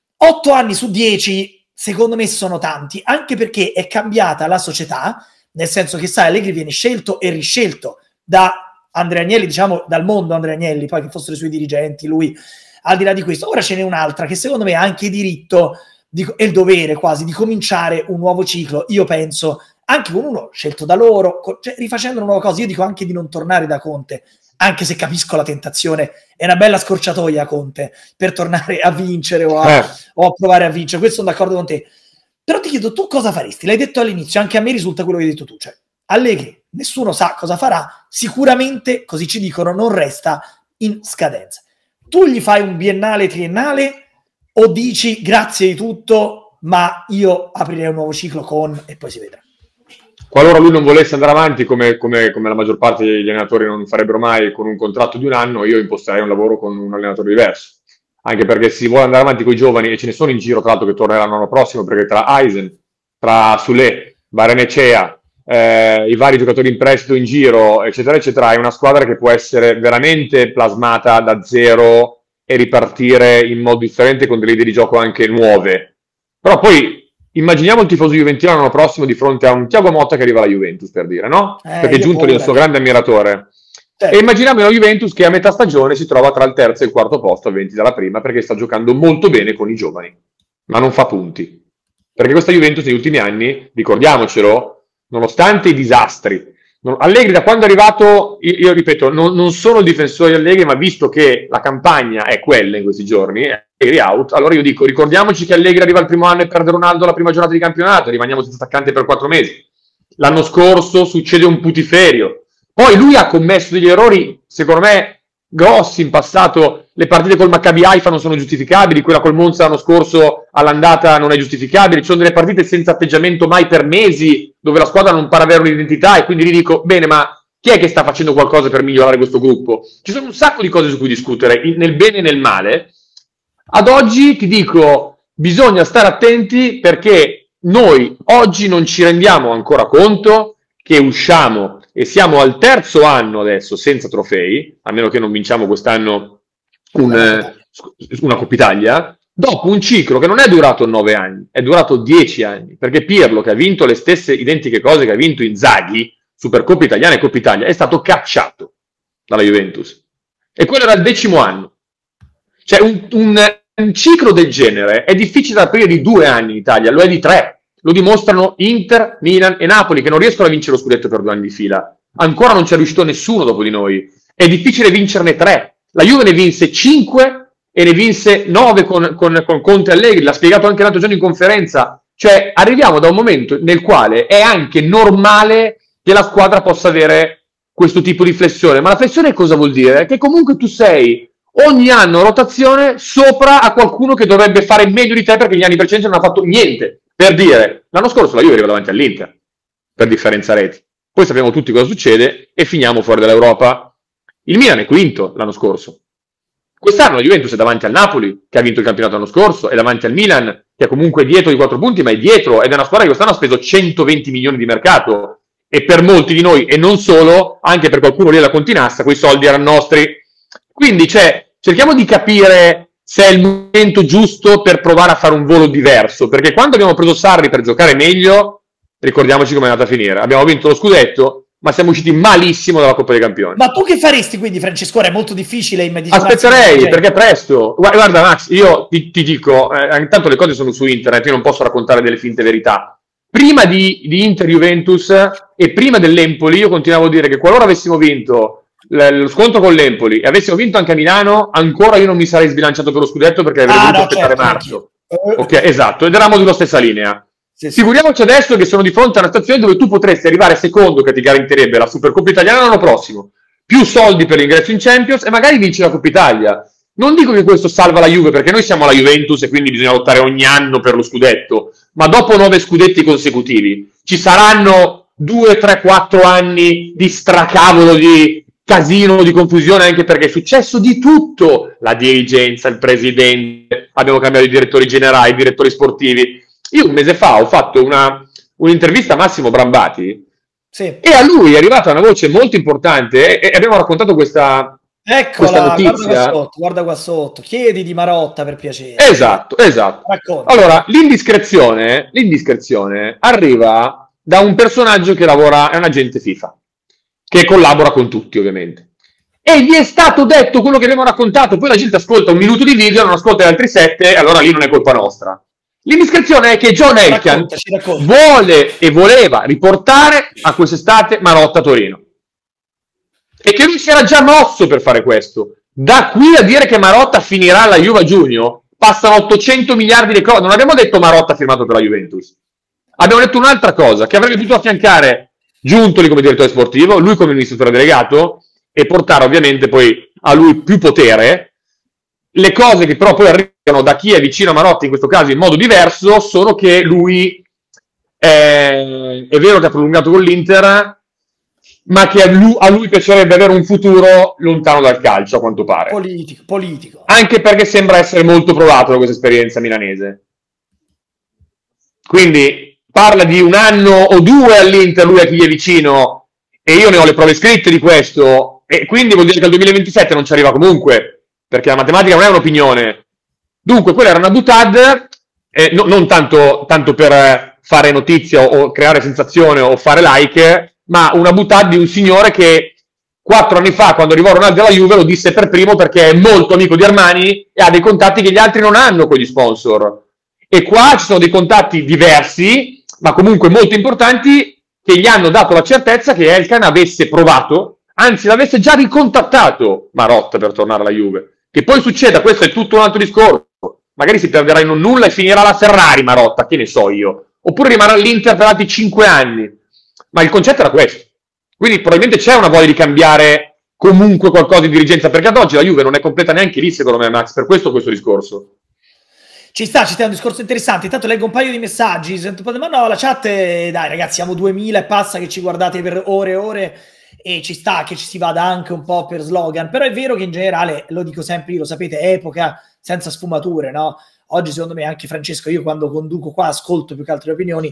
8 anni su 10 secondo me sono tanti, anche perché è cambiata la società, nel senso che sai, Allegri viene scelto e riscelto da Andrea Agnelli, diciamo dal mondo Andrea Agnelli, poi che fossero i suoi dirigenti, lui al di là di questo. Ora ce n'è un'altra che secondo me ha anche diritto e il dovere quasi di cominciare un nuovo ciclo, io penso anche con uno scelto da loro, cioè rifacendo una nuova cosa. Io dico anche di non tornare da Conte, anche se capisco la tentazione, è una bella scorciatoia Conte per tornare a vincere o a provare a vincere, questo sono d'accordo con te, però ti chiedo, tu cosa faresti? L'hai detto all'inizio, anche a me risulta quello che hai detto tu, cioè Allegri nessuno sa cosa farà, sicuramente, così ci dicono, non resta in scadenza. Tu gli fai un biennale, triennale, o dici grazie di tutto, ma io aprirei un nuovo ciclo e poi si vedrà? Qualora lui non volesse andare avanti, come la maggior parte degli allenatori non farebbero mai, con un contratto di 1 anno, io imposterei un lavoro con un allenatore diverso. Anche perché se si vuole andare avanti con i giovani, e ce ne sono in giro tra l'altro che torneranno l'anno prossimo, perché tra Eisen, tra Sule, Barenecea, i vari giocatori in prestito in giro, eccetera, eccetera, è una squadra che può essere veramente plasmata da zero e ripartire in modo differente con delle idee di gioco anche nuove. Però poi immaginiamo il tifoso juventino l'anno prossimo di fronte a un Thiago Motta che arriva alla Juventus, per dire, no? Perché Giuntoli è un suo grande ammiratore. E immaginiamo una Juventus che a metà stagione si trova tra il terzo e il quarto posto a 20 dalla prima, perché sta giocando molto bene con i giovani, ma non fa punti. Perché questa Juventus negli ultimi anni, ricordiamocelo, nonostante i disastri, Allegri da quando è arrivato, io ripeto, non sono il difensore di Allegri, ma visto che la campagna è quella in questi giorni, Allegri out, allora io dico, ricordiamoci che Allegri arriva il primo anno e perde Ronaldo la prima giornata di campionato, rimaniamo senza attaccante per 4 mesi. L'anno scorso succede un putiferio. Poi lui ha commesso degli errori, secondo me, grossi in passato. Le partite col Maccabi Haifa non sono giustificabili, quella col Monza l'anno scorso all'andata non è giustificabile, ci sono delle partite senza atteggiamento mai per mesi, dove la squadra non pare avere un'identità, e quindi gli dico, bene, ma chi è che sta facendo qualcosa per migliorare questo gruppo? Ci sono un sacco di cose su cui discutere, nel bene e nel male. Ad oggi ti dico, bisogna stare attenti, perché noi oggi non ci rendiamo ancora conto che usciamo e siamo al terzo anno adesso senza trofei, a meno che non vinciamo quest'anno una Coppa Italia, dopo un ciclo che non è durato 9 anni, è durato 10 anni, perché Pirlo, che ha vinto le stesse identiche cose che ha vinto Inzaghi, Supercoppa Italiana e Coppa Italia, è stato cacciato dalla Juventus. E quello era il 10° anno. Cioè un ciclo del genere è difficile da aprire di 2 anni in Italia, lo è di 3. Lo dimostrano Inter, Milan e Napoli, che non riescono a vincere lo scudetto per 2 anni di fila. Ancora non c'è riuscito nessuno dopo di noi. È difficile vincerne 3. La Juve ne vinse 5 e ne vinse 9 con Conte e Allegri. L'ha spiegato anche l'altro giorno in conferenza. Cioè, arriviamo da un momento nel quale è anche normale che la squadra possa avere questo tipo di flessione. Ma la flessione cosa vuol dire? Che comunque tu sei ogni anno rotazione sopra a qualcuno che dovrebbe fare meglio di te, perché gli anni precedenti non ha fatto niente. Per dire, l'anno scorso la Juve arriva davanti all'Inter per differenza reti. Poi sappiamo tutti cosa succede e finiamo fuori dall'Europa. Il Milan è quinto l'anno scorso. Quest'anno la Juventus è davanti al Napoli, che ha vinto il campionato l'anno scorso, è davanti al Milan, che è comunque dietro di 4 punti, ma è dietro, ed è una squadra che quest'anno ha speso 120 milioni di mercato. E per molti di noi, e non solo, anche per qualcuno lì alla Continassa, quei soldi erano nostri. Quindi, cerchiamo di capire se è il momento giusto per provare a fare un volo diverso, perché quando abbiamo preso Sarri per giocare meglio, ricordiamoci come è andata a finire. Abbiamo vinto lo scudetto, ma siamo usciti malissimo dalla Coppa dei Campioni. Ma tu che faresti quindi, Francesco? È molto difficile immediatamente. Aspetterei, perché presto. Guarda Max, io ti dico, intanto le cose sono su internet, io non posso raccontare delle finte verità. Prima di Inter-Juventus e prima dell'Empoli, io continuavo a dire che qualora avessimo vinto lo scontro con l'Empoli e avessimo vinto anche a Milano, ancora io non mi sarei sbilanciato per lo scudetto, perché avrei dovuto aspettare marzo. Ok, esatto, ed eravamo sulla stessa linea. Sì. Figuriamoci adesso che sono di fronte a una situazione dove tu potresti arrivare secondo, che ti garantirebbe la Supercoppa Italiana l'anno prossimo, più soldi per l'ingresso in Champions e magari vinci la Coppa Italia. Non dico che questo salva la Juve, perché noi siamo la Juventus e quindi bisogna lottare ogni anno per lo scudetto, ma dopo 9 scudetti consecutivi ci saranno 2, 3, 4 anni di stracavolo, di casino, di confusione, anche perché è successo di tutto. La dirigenza, il presidente, abbiamo cambiato i direttori generali, i direttori sportivi. Io un mese fa ho fatto un'intervista a Massimo Brambati, sì, e a lui è arrivata una voce molto importante e abbiamo raccontato questa notizia. Guarda qua sotto, chiedi di Marotta per piacere. Esatto. Racconta. Allora, l'indiscrezione arriva da un personaggio che lavora, è un agente FIFA, che collabora con tutti ovviamente. E gli è stato detto quello che abbiamo raccontato, poi la gente ascolta un minuto di video, non ascolta gli altri 7, allora lì non è colpa nostra. L'indiscrezione è che John Elkann vuole e voleva riportare a quest'estate Marotta a Torino. E che lui si era già mosso per fare questo. Da qui a dire che Marotta finirà alla Juve a giugno, passano 800 miliardi di cose. Non abbiamo detto Marotta firmato per la Juventus. Abbiamo detto un'altra cosa, che avrebbe potuto affiancare Giuntoli come direttore sportivo, lui come amministratore delegato, e portare ovviamente poi a lui più potere. Le cose che però poi arrivano da chi è vicino a Marotta, in questo caso in modo diverso, sono che lui è vero che ha prolungato con l'Inter, ma che a lui piacerebbe avere un futuro lontano dal calcio, a quanto pare. Politico. Anche perché sembra essere molto provato da questa esperienza milanese. Quindi parla di 1 anno o 2 all'Inter, lui a chi gli è vicino, e io ne ho le prove scritte di questo, e quindi vuol dire che al 2027 non ci arriva comunque, perché la matematica non è un'opinione. Dunque, quella era una boutade, non tanto per fare notizia o creare sensazione o fare like, ma una boutade di un signore che 4 anni fa, quando arrivò Ronaldo alla Juve, lo disse per primo perché è molto amico di Armani e ha dei contatti che gli altri non hanno con gli sponsor. E qua ci sono dei contatti diversi, ma comunque molto importanti, che gli hanno dato la certezza che Elkann avesse provato, anzi l'avesse già ricontattato Marotta per tornare alla Juve. Che poi succeda, questo è tutto un altro discorso. Magari si perderà in un nulla e finirà la Ferrari Marotta, che ne so io. Oppure rimarrà all'Inter per altri 5 anni. Ma il concetto era questo. Quindi probabilmente c'è una voglia di cambiare comunque qualcosa di dirigenza, perché ad oggi la Juve non è completa neanche lì, secondo me, Max, per questo discorso. Ci sta un discorso interessante. Intanto leggo un paio di messaggi. Ma no, la chat, dai ragazzi, siamo 2000 e passa che ci guardate per ore e ore, e ci sta che ci si vada anche un po' per slogan, però è vero che in generale, lo dico sempre io, lo sapete, epoca senza sfumature, no? Oggi secondo me anche Francesco, io quando conduco qua ascolto più che altre opinioni,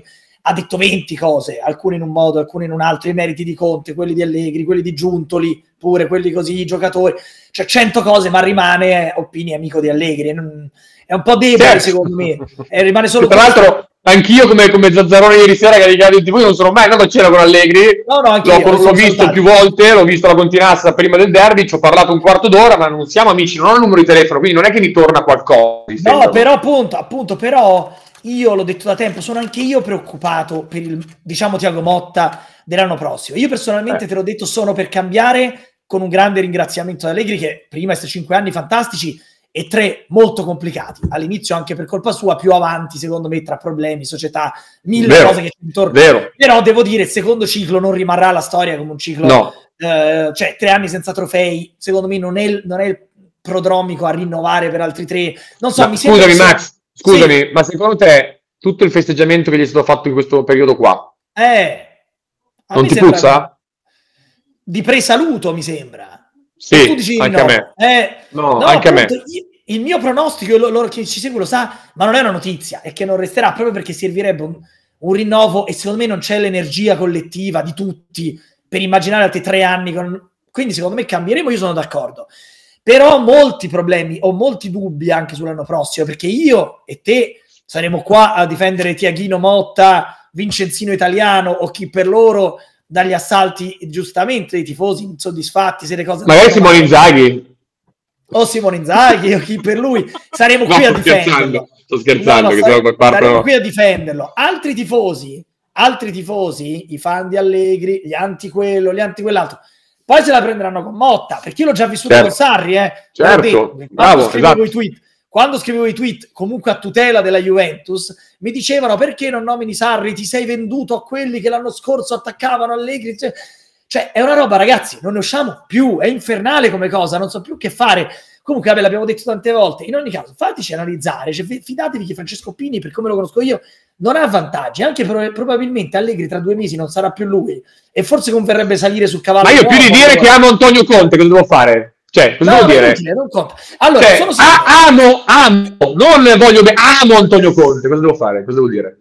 ha detto 20 cose, alcune in un modo, alcune in un altro, i meriti di Conte, quelli di Allegri, quelli di Giuntoli, pure quelli così, i giocatori, cioè 100 cose, ma rimane Oppini amico di Allegri, è un po' debole secondo me, rimane solo... Tra l'altro anch'io come Zazzarone ieri sera che dichiarato in TV non sono mai andato a cena con Allegri, l'ho visto più volte, l'ho visto la Continassa prima del derby, ci ho parlato un quarto d'ora, ma non siamo amici, non ho il numero di telefono, quindi non è che mi torna qualcosa. No, però appunto, però io l'ho detto da tempo, sono anche io preoccupato per il, diciamo, Thiago Motta dell'anno prossimo. Io personalmente te l'ho detto, sono per cambiare, con un grande ringraziamento ad Allegri, che prima questi 5 anni fantastici e 3 molto complicati, all'inizio anche per colpa sua, più avanti secondo me tra problemi, società, mille cose che c'è intorno. Però devo dire, il secondo ciclo non rimarrà la storia come un ciclo, cioè 3 anni senza trofei, secondo me non è il prodromico a rinnovare per altri 3. Non so, mi sembra... Scusami Max, scusami, ma secondo te tutto il festeggiamento che gli è stato fatto in questo periodo qua non ti puzza? Di presaluto mi sembra. Sì, tu dici anche a me. Anche a me. Il mio pronostico, chi ci segue lo sa, ma non è una notizia, è che non resterà, proprio perché servirebbe un rinnovo e secondo me non c'è l'energia collettiva di tutti per immaginare altri 3 anni. Quindi secondo me cambieremo, io sono d'accordo. Però ho molti problemi, ho molti dubbi anche sull'anno prossimo, perché io e te saremo qua a difendere Tiaghino Motta, Vincenzino Italiano o chi per loro dagli assalti giustamente dei tifosi insoddisfatti, se le cose magari Simone Inzaghi o chi per lui, saremo qui a difenderlo. Sto scherzando, saremo qui a difenderlo. Altri tifosi, i fan di Allegri, gli anti quello, gli anti quell'altro, poi se la prenderanno con Motta, perché io l'ho già vissuto con Sarri, certo, bravo, quando scrivevo i tweet comunque a tutela della Juventus, mi dicevano: perché non nomini Sarri, ti sei venduto a quelli che l'anno scorso attaccavano Allegri. Cioè è una roba, ragazzi, non ne usciamo più, è infernale come cosa, non so più che fare. Comunque vabbè, l'abbiamo detto tante volte, in ogni caso fateci analizzare, cioè, fidatevi che Francesco Pini, per come lo conosco io, non ha vantaggi, anche probabilmente Allegri tra 2 mesi non sarà più lui e forse converrebbe salire sul cavallo. Ma io più di dire che amo Antonio Conte, cosa devo fare? Cioè, cosa devo dire? Inutile, non conta. Allora, cioè, amo, non voglio bene, amo Antonio Conte, cosa devo fare? Cosa devo dire?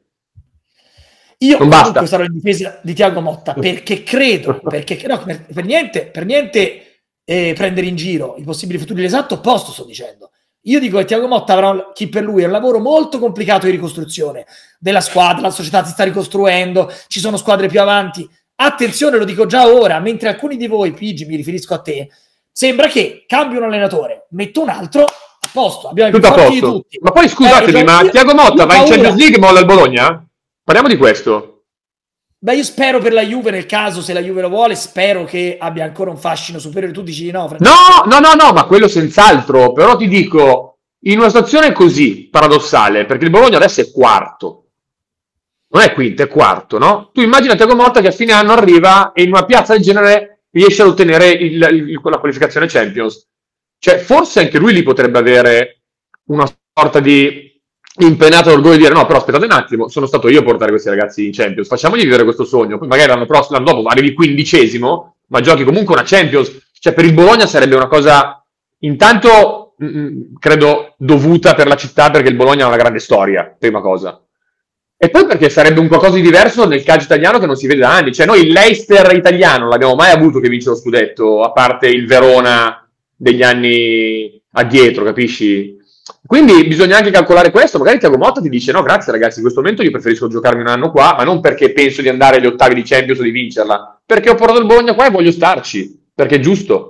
Io comunque sarò in difesa di Thiago Motta, perché credo, per niente prendere in giro i possibili futuri, l'esatto opposto sto dicendo. Io dico che Thiago Motta avrà, chi per lui, è un lavoro molto complicato di ricostruzione della squadra, la società si sta ricostruendo, ci sono squadre più avanti. Attenzione, lo dico già ora, mentre alcuni di voi, Pigi, mi riferisco a te, sembra che cambi un allenatore, metto un altro, a posto, abbiamo tutto a posto. Tutti. Ma poi scusatemi, ma Thiago Motta va in Champions League e molla il Bologna? Parliamo di questo. Beh, io spero per la Juve, nel caso, se la Juve lo vuole, spero che abbia ancora un fascino superiore. Tu dici no, Francesco? No, ma quello senz'altro. Però ti dico, in una situazione così paradossale, perché il Bologna adesso è quarto, non è quinto, è quarto, no? Tu immagina Thiago Motta che a fine anno arriva e in una piazza del genere riesce ad ottenere la qualificazione Champions. Cioè, forse anche lui lì potrebbe avere una sorta di impennato orgoglio di dire: no, però aspettate un attimo, sono stato io a portare questi ragazzi in Champions, facciamogli vivere questo sogno, poi magari l'anno dopo arrivi 15esimo, ma giochi comunque una Champions. Cioè, per il Bologna sarebbe una cosa, intanto credo dovuta per la città, perché il Bologna ha una grande storia, prima cosa, e poi perché sarebbe un qualcosa di diverso nel calcio italiano che non si vede da anni. Cioè, noi il Leicester italiano non l'abbiamo mai avuto che vince lo scudetto, a parte il Verona degli anni addietro, capisci? Quindi bisogna anche calcolare questo. Magari Thiago Motta ti dice: no, grazie ragazzi, in questo momento io preferisco giocarmi un anno qua, ma non perché penso di andare agli ottavi di Champions o di vincerla, perché ho portato il Bologna qua e voglio starci, perché è giusto.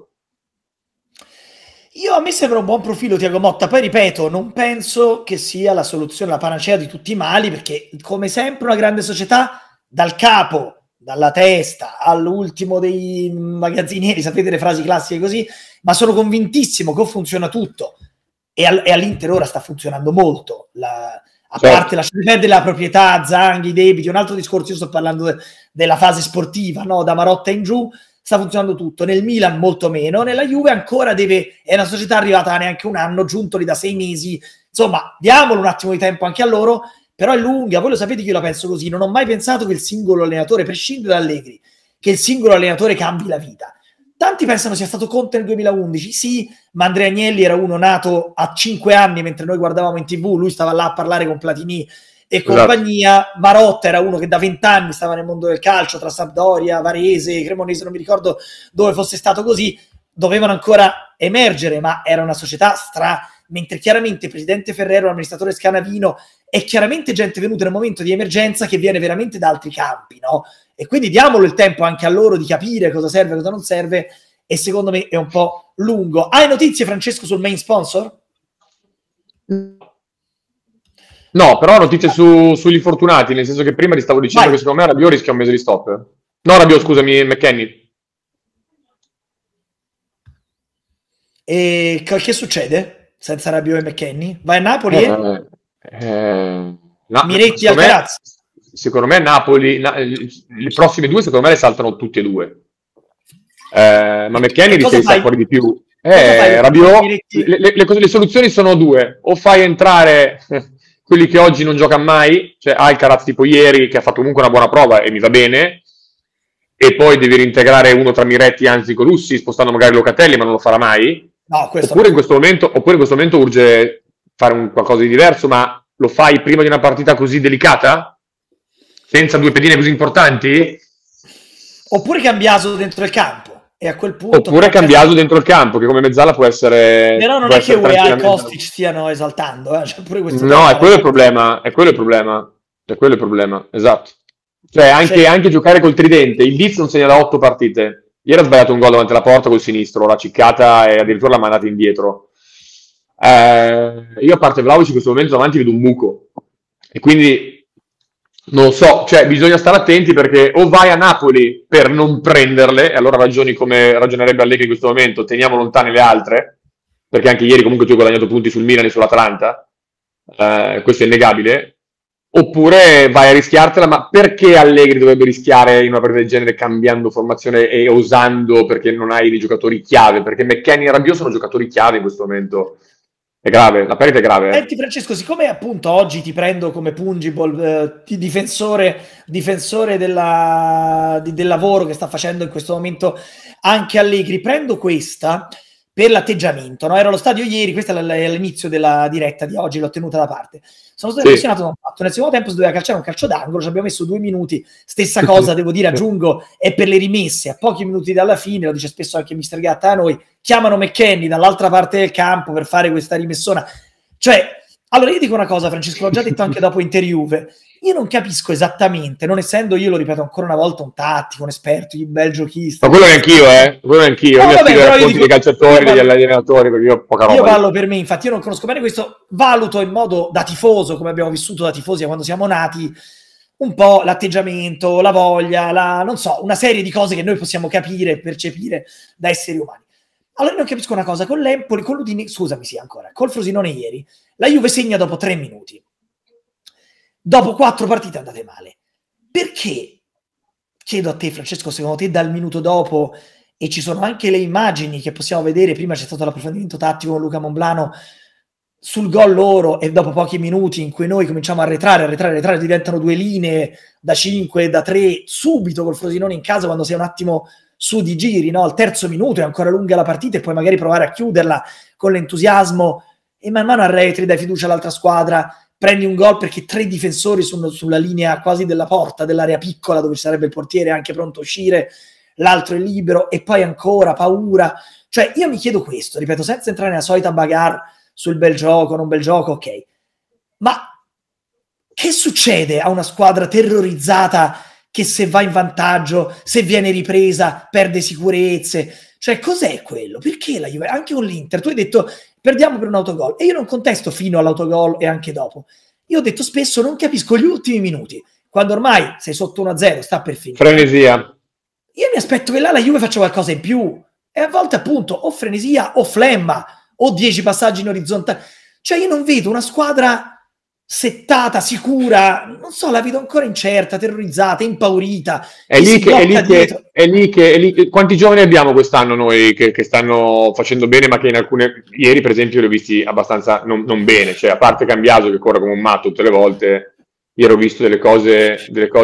A me sembra un buon profilo Thiago Motta, poi ripeto, non penso che sia la soluzione, la panacea di tutti i mali, perché come sempre una grande società, dal capo, dalla testa all'ultimo dei magazzinieri, sapete le frasi classiche così, ma sono convintissimo che funziona tutto. E all'Inter ora sta funzionando molto, parte lasciare perdere la proprietà, Zanghi, i debiti, un altro discorso. Io sto parlando della fase sportiva, no? Da Marotta in giù sta funzionando tutto, nel Milan molto meno, nella Juve ancora è una società arrivata neanche un anno, giuntoli da 6 mesi, insomma diamolo un attimo di tempo anche a loro, però è lunga. Voi lo sapete che io la penso così, non ho mai pensato che il singolo allenatore, prescinde da Allegri, che il singolo allenatore cambi la vita. Tanti pensano sia stato Conte nel 2011, sì, ma Andrea Agnelli era uno nato a 5 anni mentre noi guardavamo in TV, lui stava là a parlare con Platini e compagnia. Marotta era uno che da 20 anni stava nel mondo del calcio, tra Sampdoria, Varese, Cremonese, non mi ricordo dove fosse stato così, dovevano ancora emergere, ma era una società mentre chiaramente presidente Ferrero, l'amministratore Scanavino, è chiaramente gente venuta nel momento di emergenza che viene veramente da altri campi, no? E quindi diamolo il tempo anche a loro di capire cosa serve e cosa non serve, e secondo me è un po' lungo. Hai notizie, Francesco, sul main sponsor? No, però notizie sugli infortunati, nel senso che prima ti stavo dicendo che secondo me Rabiot rischia un mese di stop. No, Rabiot, scusami, McKennie. E che succede senza Rabiot e McKennie? Vai a Napoli? Miretti al Carazzo. Secondo me Napoli, le prossime due secondo me le saltano tutti e due. Ma McKennie rischia di stare fuori di più. Rabiot, le soluzioni sono due: o fai entrare quelli che oggi non giocano mai, cioè Alcaraz tipo ieri, che ha fatto comunque una buona prova e mi va bene, e poi devi reintegrare uno tra Miretti e Anzico Russi, spostando magari Locatelli, ma non lo farà mai. No, oppure in questo momento urge fare qualcosa di diverso, ma lo fai prima di una partita così delicata? Senza due pedine così importanti? Oppure Cambiaso dentro il campo. E a quel punto oppure Cambiaso dentro il campo, che come mezzala può essere. Però non è che UEA e Kostic stiano esaltando, Cioè, pure no, è quello il problema. È quello il problema, esatto. Cioè, anche giocare col tridente. Il Leeds non segna da 8 partite. Ieri ha sbagliato un gol davanti alla porta col sinistro, l'ha ciccata e addirittura l'ha mandata indietro. Io a parte Vlahovic in questo momento davanti vedo un buco. E quindi non lo so, cioè bisogna stare attenti, perché o vai a Napoli per non prenderle, e allora ragioni come ragionerebbe Allegri in questo momento, teniamo lontane le altre, perché anche ieri comunque tu hai guadagnato punti sul Milan e sull'Atalanta, questo è innegabile. Oppure vai a rischiartela, ma perché Allegri dovrebbe rischiare in una partita del genere cambiando formazione e osando, perché non hai dei giocatori chiave? Perché McKennie e Rabiot sono giocatori chiave in questo momento. È grave, la perdita è grave. Senti Francesco, siccome appunto oggi ti prendo come pungible, difensore del lavoro che sta facendo in questo momento anche Allegri, prendo questa per l'atteggiamento, no? Ero allo stadio ieri, questa è all'inizio della diretta di oggi, l'ho tenuta da parte. Sono stato impressionato da un fatto: nel secondo tempo si doveva calciare un calcio d'angolo, ci abbiamo messo 2 minuti, stessa cosa devo dire, aggiungo, è per le rimesse, a pochi minuti dalla fine, lo dice spesso anche Mr. Gatta a noi, chiamano McKennie dall'altra parte del campo per fare questa rimessona. Cioè, allora io dico una cosa, Francesco, l'ho già detto anche dopo Inter-Juve, io non capisco esattamente, non essendo io, lo ripeto ancora una volta, un tattico, un esperto, un bel giochista. Ma quello è anch'io, No, io vabbè, scrivo però dei calciatori, degli allenatori, perché io ho poca roba. Io parlo per me, infatti io non conosco bene questo, valuto in modo da tifoso, come abbiamo vissuto da tifosi quando siamo nati, un po' l'atteggiamento, la voglia, non so, una serie di cose che noi possiamo capire e percepire da esseri umani. Allora non capisco una cosa, con l'Empoli, con l'Udinese, scusami, sì, ancora, col Frosinone ieri, la Juve segna dopo 3 minuti. Dopo 4 partite andate male. Perché? Chiedo a te, Francesco, secondo te dal minuto dopo, e ci sono anche le immagini che possiamo vedere, prima c'è stato l'approfondimento tattico con Luca Monblano sul gol loro, e dopo pochi minuti in cui noi cominciamo a arretrare, diventano 2 linee da 5, da 3, subito col Frosinone in casa, quando sei un attimo su di giri, no? Al terzo minuto è ancora lunga la partita e puoi magari provare a chiuderla con l'entusiasmo, e man mano arretri, dai fiducia all'altra squadra, prendi un gol perché 3 difensori sono sulla linea quasi della porta, dell'area piccola dove ci sarebbe il portiere anche pronto a uscire, l'altro è libero, e poi ancora paura. Cioè io mi chiedo questo, ripeto, senza entrare nella solita bagarre sul bel gioco, non bel gioco, ok, ma che succede a una squadra terrorizzata che se va in vantaggio, se viene ripresa, perde sicurezze? Cioè cos'è quello? Perché la Juve, anche con l'Inter, tu hai detto perdiamo per un autogol, e io non contesto fino all'autogol e anche dopo. Io ho detto spesso non capisco gli ultimi minuti, quando ormai sei sotto 1-0, sta per finire. Frenesia. Io mi aspetto che là la Juve faccia qualcosa in più, e a volte appunto o frenesia o flemma o 10 passaggi in orizzontale. Cioè io non vedo una squadra settata, sicura, non so, la vedo ancora incerta, terrorizzata, impaurita. È lì che quanti giovani abbiamo quest'anno noi che stanno facendo bene, ma che in alcune, ieri per esempio li ho visti abbastanza non bene, cioè a parte Cambiaso che corre come un matto tutte le volte, ieri ho visto delle cose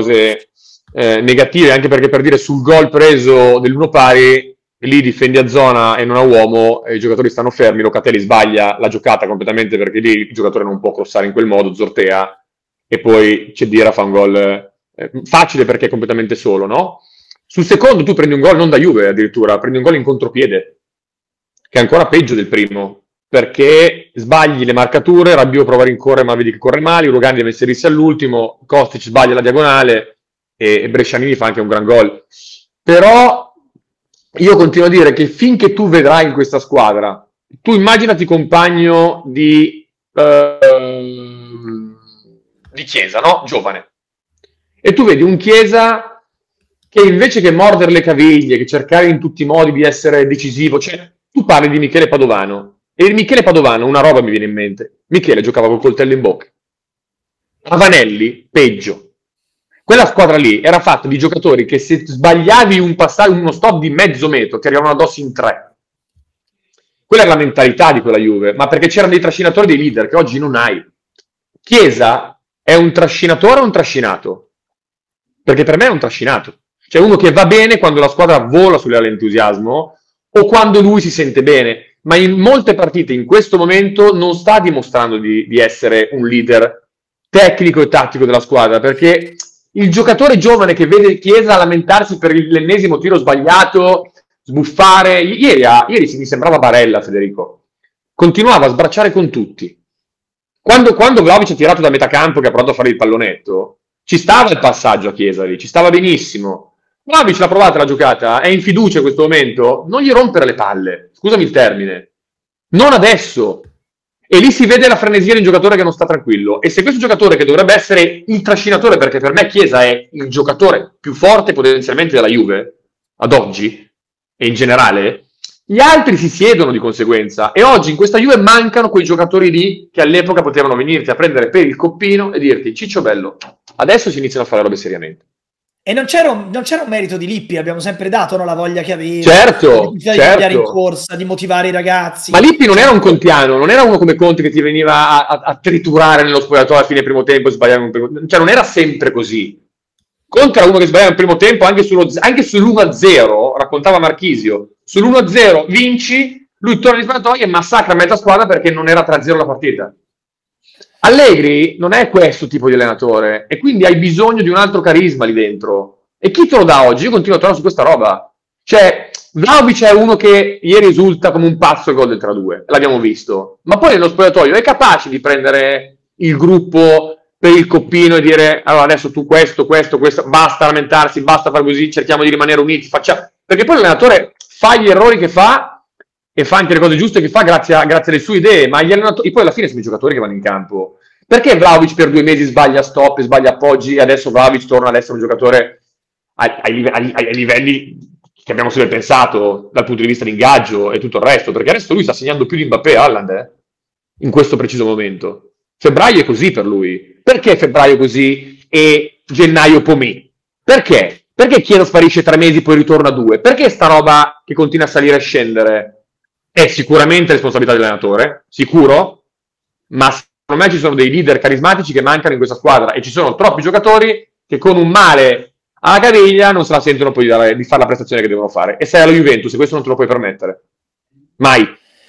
negative, anche perché, per dire, sul gol preso dell'1 pari, lì difendi a zona e non a uomo, e i giocatori stanno fermi, Locatelli sbaglia la giocata completamente perché lì il giocatore non può crossare in quel modo, Zortea, e poi Khedira fa un gol facile perché è completamente solo, no? Sul secondo tu prendi un gol non da Juve addirittura, prendi un gol in contropiede, che è ancora peggio del primo, perché sbagli le marcature, Rabiot prova a rincorrere ma vedi che corre male, Urugani deve inserirsi all'ultimo, Kostic sbaglia la diagonale e Brescianini fa anche un gran gol. Però io continuo a dire che finché tu vedrai in questa squadra, tu immaginati compagno di Chiesa, no? Giovane. E tu vedi un Chiesa che invece che mordere le caviglie, che cercare in tutti i modi di essere decisivo, cioè tu parli di Michele Padovano, e Michele Padovano, una roba mi viene in mente, Michele giocava col coltello in bocca. Avanelli, peggio. Quella squadra lì era fatta di giocatori che se sbagliavi un passaggio, uno stop di mezzo metro, ti arrivavano addosso in 3. Quella è la mentalità di quella Juve, ma perché c'erano dei trascinatori, dei leader che oggi non hai. Chiesa è un trascinatore o un trascinato? Perché per me è un trascinato. Cioè uno che va bene quando la squadra vola sulle ali entusiasmo o quando lui si sente bene. Ma in molte partite in questo momento non sta dimostrando di essere un leader tecnico e tattico della squadra, perché il giocatore giovane che vede Chiesa lamentarsi per l'ennesimo tiro sbagliato, sbuffare, ieri mi sembrava Barella, Federico, continuava a sbracciare con tutti. Quando Vlahovic ha tirato da metà campo, che ha provato a fare il pallonetto, ci stava il passaggio a Chiesa lì, ci stava benissimo. Vlahovic l'ha provata la giocata, è in fiducia in questo momento, non gli rompere le palle, scusami il termine, non adesso. E lì si vede la frenesia di un giocatore che non sta tranquillo. E se questo giocatore, che dovrebbe essere il trascinatore, perché per me Chiesa è il giocatore più forte potenzialmente della Juve ad oggi e in generale, gli altri si siedono di conseguenza. E oggi in questa Juve mancano quei giocatori lì che all'epoca potevano venirti a prendere per il coppino e dirti: Ciccio bello, adesso si iniziano a fare robe seriamente. E non c'era un merito di Lippi, abbiamo sempre dato, no, la voglia che aveva, certo, di cambiare in corsa, di motivare i ragazzi. Ma Lippi non era un contiano, non era uno come Conte che ti veniva a triturare nello spogliatoio a fine primo tempo e sbagliare un primo tempo. Cioè non era sempre così. Conte era uno che sbagliava il primo tempo anche sull'1-0, raccontava Marchisio, sull'1-0 vinci, lui torna in spogliatoio e massacra mezza squadra perché non era 3-0 la partita. Allegri non è questo tipo di allenatore e quindi hai bisogno di un altro carisma lì dentro. E chi te lo dà oggi? Io continuo a tornare su questa roba. Cioè, Vlahovic è uno che ieri esulta come un pazzo il gol del 3-2, l'abbiamo visto. Ma poi nello spogliatoio è capace di prendere il gruppo per il coppino e dire: allora adesso tu questo, basta lamentarsi, basta fare così, cerchiamo di rimanere uniti, facciamo. Perché poi l'allenatore fa gli errori che fa e fa anche le cose giuste che fa grazie alle sue idee, ma gli allenatori, e poi alla fine sono i giocatori che vanno in campo. Perché Vlahovic per 2 mesi sbaglia stop e sbaglia appoggi e adesso Vlahovic torna ad essere un giocatore ai livelli che abbiamo sempre pensato dal punto di vista di ingaggio e tutto il resto? Perché adesso lui sta segnando più di Mbappé e Haaland in questo preciso momento. Febbraio è così per lui. Perché febbraio così e gennaio pomì? Perché? Perché Chiesa sparisce 3 mesi e poi ritorna a 2? Perché sta roba che continua a salire e scendere? È sicuramente responsabilità dell'allenatore, sicuro, ma secondo me ci sono dei leader carismatici che mancano in questa squadra e ci sono troppi giocatori che con un male alla caviglia non se la sentono poi di fare la prestazione che devono fare. E sei alla Juventus e questo non te lo puoi permettere. Mai.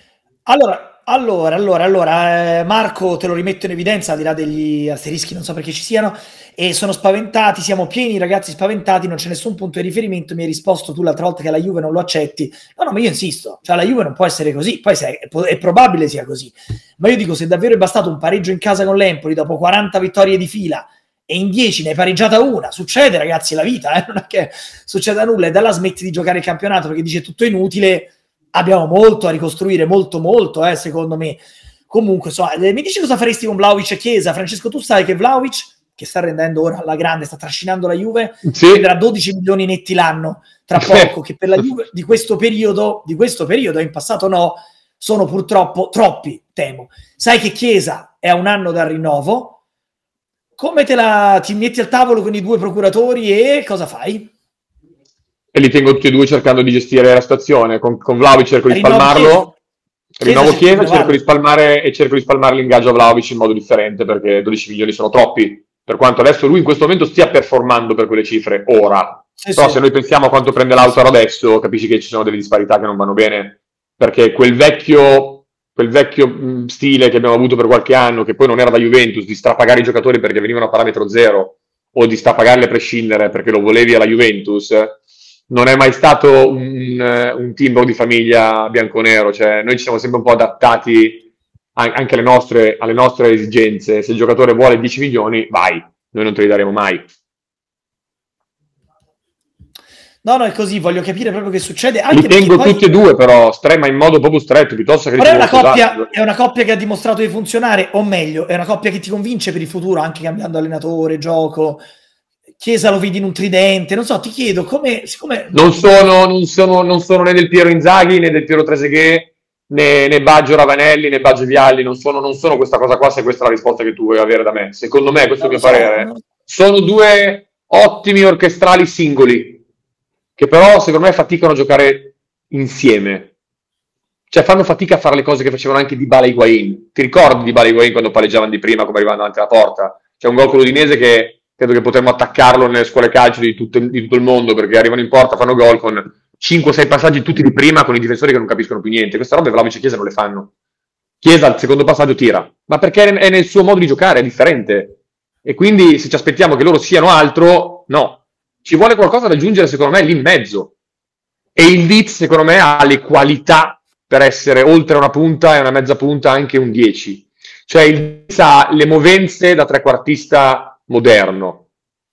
Allora, Marco, te lo rimetto in evidenza, al di là degli asterischi, non so perché ci siano, e sono spaventati, siamo pieni di ragazzi spaventati, non c'è nessun punto di riferimento. Mi hai risposto tu l'altra volta che la Juve non lo accetti. No, ma io insisto, cioè la Juve non può essere così, poi è probabile sia così, ma io dico, se davvero è bastato un pareggio in casa con l'Empoli dopo 40 vittorie di fila e in 10 ne hai pareggiata una, succede ragazzi, la vita, non è che succeda nulla, e da là smetti di giocare il campionato perché dice tutto inutile. Abbiamo molto a ricostruire, molto, secondo me. Comunque, mi dici cosa faresti con Vlahovic e Chiesa? Francesco, tu sai che Vlahovic, che sta rendendo ora alla grande, sta trascinando la Juve, prenderà 12 milioni netti l'anno tra poco, che per la Juve di questo periodo, in passato no, sono purtroppo troppi, temo. Sai che Chiesa è a 1 anno dal rinnovo, come ti metti al tavolo con i 2 procuratori e cosa fai? E li tengo tutti e 2 cercando di gestire la situazione. Con Vlahovic cerco di spalmarlo, rinnovo Chiesa, cerco di spalmare l'ingaggio a Vlahovic in modo differente, perché 12 milioni sono troppi, per quanto adesso lui in questo momento stia performando per quelle cifre ora. Però se noi pensiamo a quanto prende l'Autaro adesso, capisci che ci sono delle disparità che non vanno bene, perché quel vecchio quel vecchio stile che abbiamo avuto per qualche anno, che poi non era da Juventus, di strapagare i giocatori perché venivano a parametro zero, o di strapagarli a prescindere perché lo volevi alla Juventus, non è mai stato un timbro di famiglia bianconero. Cioè, noi ci siamo sempre un po' adattati anche alle nostre esigenze. Se il giocatore vuole 10 milioni, vai, noi non te li daremo mai. No, è così, voglio capire proprio che succede. Li tengo poi... tutti e due, però, ma in modo proprio stretto, piuttosto che... Però è una coppia che ha dimostrato di funzionare, o meglio, è una coppia che ti convince per il futuro, anche cambiando allenatore, gioco. Chiesa lo vedi in un tridente, non so, ti chiedo come... Siccome... Non sono né del Piero Inzaghi, né del Piero Trezeguet, né Baggio Ravanelli, né Baggio Vialli, non sono questa cosa qua, se questa è la risposta che tu vuoi avere da me. Secondo me, questo è il mio parere. Sono due ottimi orchestrali singoli, che però secondo me faticano a giocare insieme. Cioè fanno fatica a fare le cose che facevano anche Dybala e Higuain. Ti ricordi Dybala e Higuain quando palleggiavano di prima, come arrivavano davanti alla porta? C'è un gol con l'Udinese che credo che potremmo attaccarlo nelle scuole calcio di tutto il mondo, perché arrivano in porta, fanno gol con 5-6 passaggi tutti di prima con i difensori che non capiscono più niente. Queste robe Vlahovic e Chiesa non le fanno. Chiesa al secondo passaggio tira, ma perché è nel suo modo di giocare, è differente. E quindi se ci aspettiamo che loro siano altro, no. Ci vuole qualcosa da aggiungere, secondo me, lì in mezzo. E il Leeds, secondo me, ha le qualità per essere oltre una punta e una mezza punta anche un 10. Cioè il Leeds ha le movenze da trequartista moderno.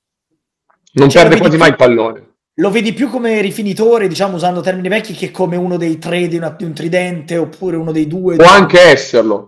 Non perde quasi mai il pallone. Lo vedi più come rifinitore, diciamo, usando termini vecchi, che come uno dei tre di un tridente, oppure uno dei due? Può anche esserlo.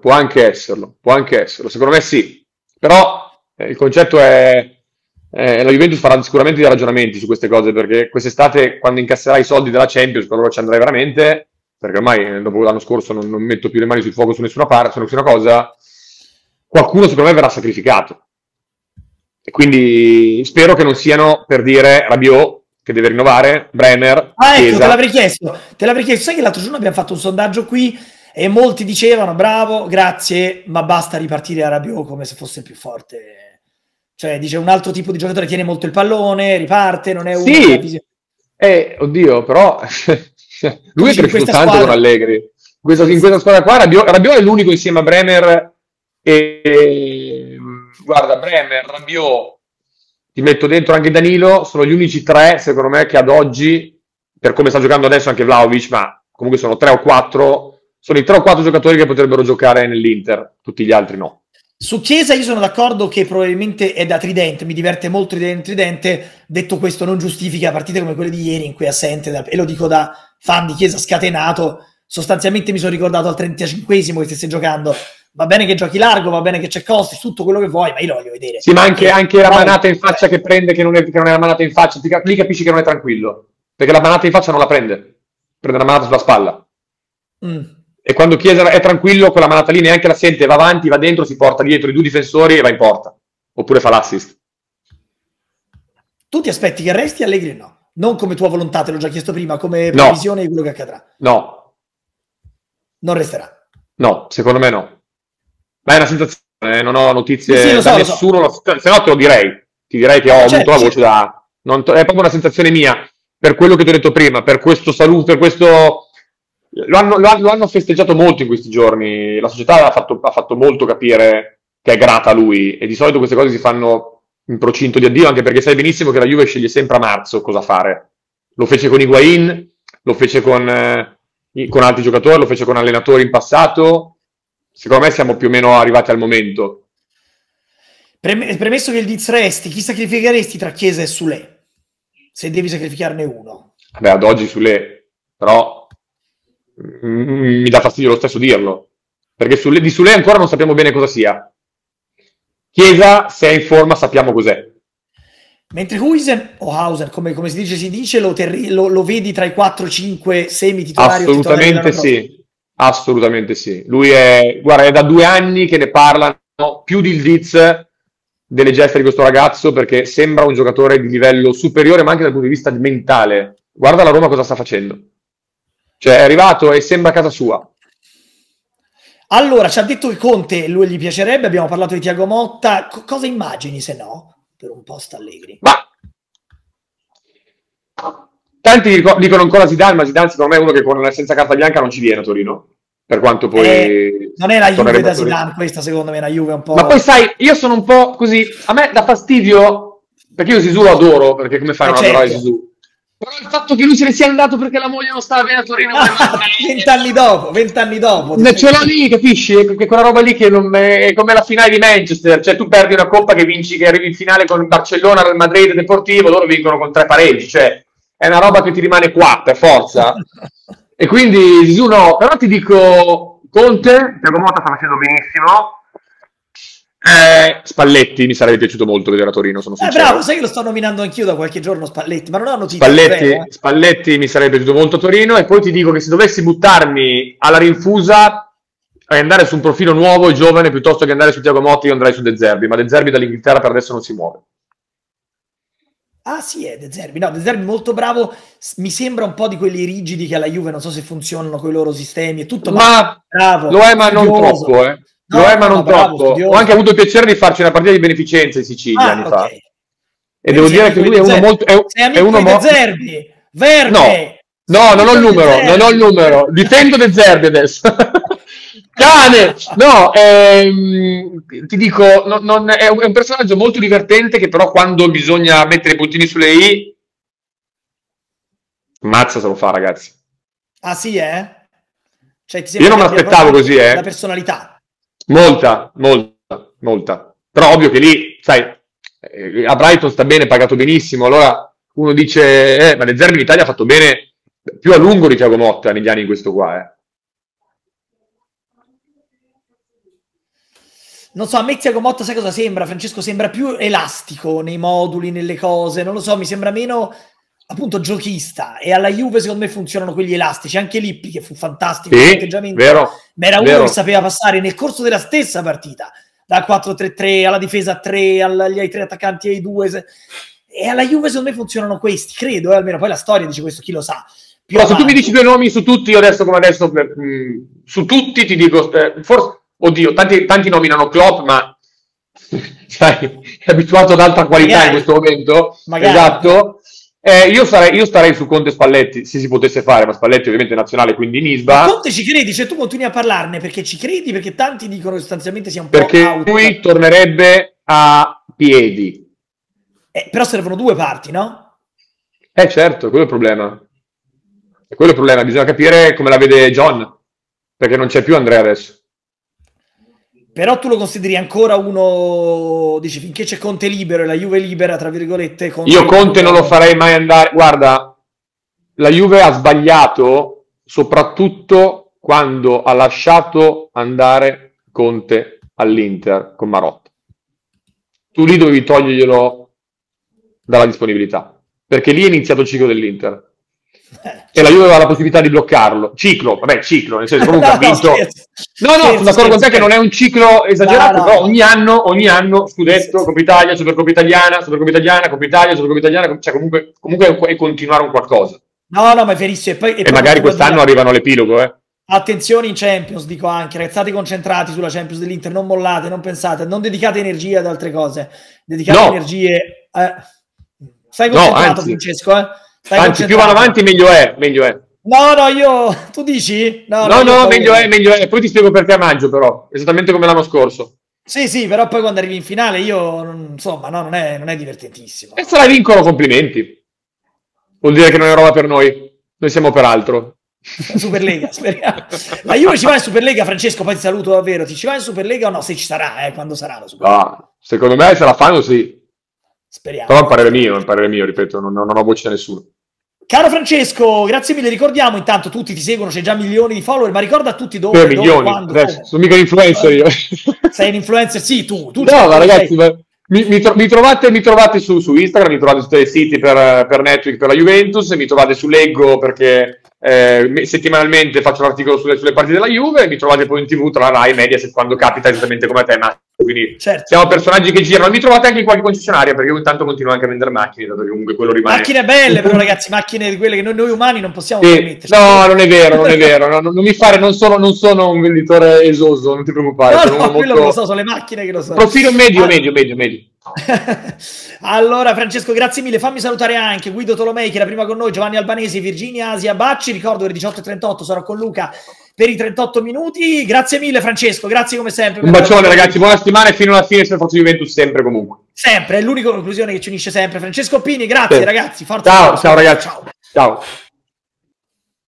Secondo me sì. Però il concetto è... la Juventus farà sicuramente dei ragionamenti su queste cose, perché quest'estate, quando incasserà i soldi della Champions, per loro ci andrai veramente, perché ormai dopo l'anno scorso non metto più le mani sul fuoco su nessuna cosa, qualcuno secondo me verrà sacrificato. E quindi spero che non siano, per dire, Rabiot che deve rinnovare, Bremer, ecco, Chiesa. te l'avrei chiesto. Sai che l'altro giorno abbiamo fatto un sondaggio qui e molti dicevano bravo, grazie, ma basta ripartire a Rabiot come se fosse più forte. Cioè, dice, un altro tipo di giocatore tiene molto il pallone, riparte, non è uno... Sì, oddio, però lui è cresciuto tanto con Allegri. In questa squadra qua Rabiot è l'unico insieme a Bremer e... Guarda, Bremer, Rabiot, ti metto dentro anche Danilo, sono gli unici tre, secondo me, che ad oggi, per come sta giocando adesso anche Vlahovic, ma comunque sono 3 o 4, sono i 3 o 4 giocatori che potrebbero giocare nell'Inter, tutti gli altri no. Su Chiesa io sono d'accordo che probabilmente è da tridente, mi diverte molto tridente. Detto questo, non giustifica partite come quelle di ieri in cui è assente, e lo dico da fan di Chiesa scatenato. Sostanzialmente mi sono ricordato al 35esimo che stesse giocando. Va bene che giochi largo, va bene che c'è Costi, tutto quello che vuoi, ma io lo voglio vedere. Sì, ma anche la manata in faccia che prende, che non è la manata in faccia, lì capisci che non è tranquillo, perché la manata in faccia non la prende la manata sulla spalla. E quando Chiesa è tranquillo, quella manata lì neanche la sente, va avanti, va dentro, si porta dietro i due difensori e va in porta. Oppure fa l'assist. Tu ti aspetti che resti Allegri? No. Non come tua volontà, te l'ho già chiesto prima, come previsione di quello che accadrà. No. Non resterà. No, secondo me no. Ma è una sensazione, non ho notizie sì, da nessuno, se no te lo direi. Ti direi che ho avuto la voce da... è proprio una sensazione mia, per quello che ti ho detto prima, per questo saluto, per questo... Lo hanno festeggiato molto in questi giorni, la società ha fatto molto capire che è grata a lui, e di solito queste cose si fanno in procinto di addio, anche perché sai benissimo che la Juve sceglie sempre a marzo cosa fare. Lo fece con Higuain, lo fece con altri giocatori, lo fece con allenatori in passato. Secondo me siamo più o meno arrivati al momento. Premesso che il Leeds resti, chi sacrificheresti tra Chiesa e Soulé? Se devi sacrificarne uno. Beh, ad oggi Soulé, però mi dà fastidio lo stesso dirlo, perché di Soulé ancora non sappiamo bene cosa sia. Chiesa, se è in forma, sappiamo cos'è. Mentre Huijsen o Hauser, come si dice, lo vedi tra i 4-5 semi-titolari? Assolutamente sì. Lui è da 2 anni che ne parlano più di Leeds, delle gesta di questo ragazzo, perché sembra un giocatore di livello superiore, ma anche dal punto di vista mentale. Guarda la Roma cosa sta facendo. Cioè è arrivato e sembra a casa sua. Allora, ci ha detto che Conte lui gli piacerebbe, abbiamo parlato di Thiago Motta. Cosa immagini, se no, per un post Allegri? Ma tanti dicono ancora Zidane, ma Zidane secondo me è uno che senza carta bianca non ci viene a Torino. per quanto poi... non è la Juve da Zidane questa, secondo me è una Juve un po'... Ma poi sai, io sono un po' così, a me dà fastidio, perché io Zizou lo adoro, perché come fai a non adorare Zizou? Però il fatto che lui se ne sia andato perché la moglie non stava bene a Torino... 20 anni dopo. Ce l'ho lì, capisci? Che quella roba lì che non è come la finale di Manchester, cioè tu perdi una coppa che vinci, che arrivi in finale con Barcellona, Real Madrid, Deportivo, loro vincono con 3 pareggi, cioè è una roba che ti rimane qua, per forza. E quindi Zizou no, però ti dico Conte, Thiago Motta sta facendo benissimo. Spalletti mi sarebbe piaciuto molto vedere a Torino, sono sincero. Bravo, sai che lo sto nominando anch'io da qualche giorno Spalletti, ma non ho notizie. Spalletti mi sarebbe piaciuto molto a Torino. E poi ti dico che se dovessi buttarmi alla rinfusa e andare su un profilo nuovo e giovane piuttosto che andare su Thiago Motta, io andrei su De Zerbi, ma De Zerbi dall'Inghilterra per adesso non si muove. Ah sì, è De Zerbi. No, De Zerbi molto bravo. Mi sembra un po' di quelli rigidi che alla Juve non so se funzionano con i loro sistemi e tutto, ma bravo. Lo è, ma non troppo, Lo è, ma non troppo. Studioso. Ho anche avuto il piacere di farci una partita di beneficenza in Sicilia anni fa. E devo dire che lui è uno molto... È uno De Zerbi, Verde. No, non ho il numero. Difendo De Zerbi adesso. Cane! No, ti dico, è un personaggio molto divertente che però quando bisogna mettere i puntini sulle i, mazza se lo fa, ragazzi. Ah sì, Cioè, io non me l'aspettavo così, La personalità. Molta. Però ovvio che lì, sai, a Brighton sta bene, pagato benissimo, allora uno dice, ma De Zerbi in Italia ha fatto bene più a lungo di Thiago Motta negli anni in questo qua, Non so, a me Thiago Motta sai cosa sembra? Francesco sembra più elastico nei moduli, nelle cose, non lo so, mi sembra meno appunto giochista, e alla Juve secondo me funzionano quelli elastici, anche Lippi che fu fantastico sì, atteggiamento, vero, ma era uno che sapeva passare nel corso della stessa partita, dal 4-3-3 alla difesa a 3, ai 3 attaccanti ai 2, e alla Juve secondo me funzionano questi, credo, almeno poi la storia dice questo, chi lo sa. Però se tu mi dici 2 nomi su tutti, io adesso come adesso, su tutti ti dico, forse, oddio, tanti nominano Klopp, ma sai, è abituato ad alta qualità magari, in questo momento, magari. Esatto. Io starei su Conte e Spalletti, se si potesse fare, ma Spalletti ovviamente è nazionale, quindi in Isba. Ma Conte ci credi? Cioè tu continui a parlarne perché ci credi? Perché tanti dicono che sostanzialmente sia un perché po' out. Lui tornerebbe a piedi. Però servono 2 parti, no? Certo, quello è il problema. Bisogna capire come la vede John, perché non c'è più Andrea adesso. Però tu lo consideri ancora uno, dici, finché c'è Conte libero e la Juve libera, tra virgolette... Io Conte non lo farei mai andare... Guarda, la Juve ha sbagliato soprattutto quando ha lasciato andare Conte all'Inter con Marotta. Tu lì dovevi toglierglielo dalla disponibilità, perché lì è iniziato il ciclo dell'Inter. E la Juve aveva la possibilità di bloccarlo. Ciclo, nel senso comunque ha vinto. Sono d'accordo con te che non è un ciclo esagerato, però ogni anno scudetto, Coppa Italia, Supercoppa Italiana, Coppa Italia, Supercoppa Italiana, cioè comunque è continuare un qualcosa. No, ma è verissimo. E magari quest'anno arrivano all'epilogo, Attenzione in Champions, dico anche, ragazzi, concentrati sulla Champions dell'Inter, non mollate, non pensate, non dedicate energie ad altre cose, dedicate energie... Stai concentrato, Francesco, Anzi, più vanno avanti meglio è. No, tu dici? No, meglio è. Poi ti spiego perché a maggio, però, esattamente come l'anno scorso. Sì, però poi quando arrivi in finale non è divertentissimo. E se la vincono, complimenti. Vuol dire che non è roba per noi. Noi siamo per altro. Superlega, speriamo. Ma Juve ci va in Superlega, Francesco, poi ti saluto davvero. Ti ci va in Superlega o no? Se ci sarà, quando sarà la Superlega. Secondo me se la fanno sì. Speriamo. Però è un parere mio, ripeto, non ho voce da nessuno. Caro Francesco, grazie mille, ricordiamo intanto tutti ti seguono, c'è già milioni di follower, ma ricorda a tutti dove, milioni, quando, sono mica un influencer io. Sei un influencer, sì, tu no, ma ragazzi, mi trovate su Instagram, mi trovate su tutti i siti per Netflix, per la Juventus, mi trovate su Leggo perché settimanalmente faccio un articolo sulle partite della Juve, mi trovate poi in TV tra la Rai e Mediaset quando capita, esattamente come a te, ma quindi siamo personaggi che girano. Mi trovate anche in qualche concessionaria perché io intanto continuo anche a vendere macchine, dato che comunque quello rimane. Macchine belle però, ragazzi, macchine di quelle che noi umani non possiamo permetterci. No, non è vero, non sono un venditore esoso, non ti preoccupare. No, quello lo so, sono le macchine che lo so. Profilo medio. Allora Francesco, grazie mille, fammi salutare anche Guido Tolomei che era prima con noi, Giovanni Albanesi, Virginia Asia Bacci, ricordo che alle 18:38 sarò con Luca per i 38 minuti, grazie mille Francesco, grazie come sempre. Un bacione ragazzi, buona settimana e fino alla fine se Forza Juventus sempre comunque. Sempre, è l'unica conclusione che ci unisce sempre. Francesco Pini, grazie ragazzi, forza. Ciao ragazzi, ciao.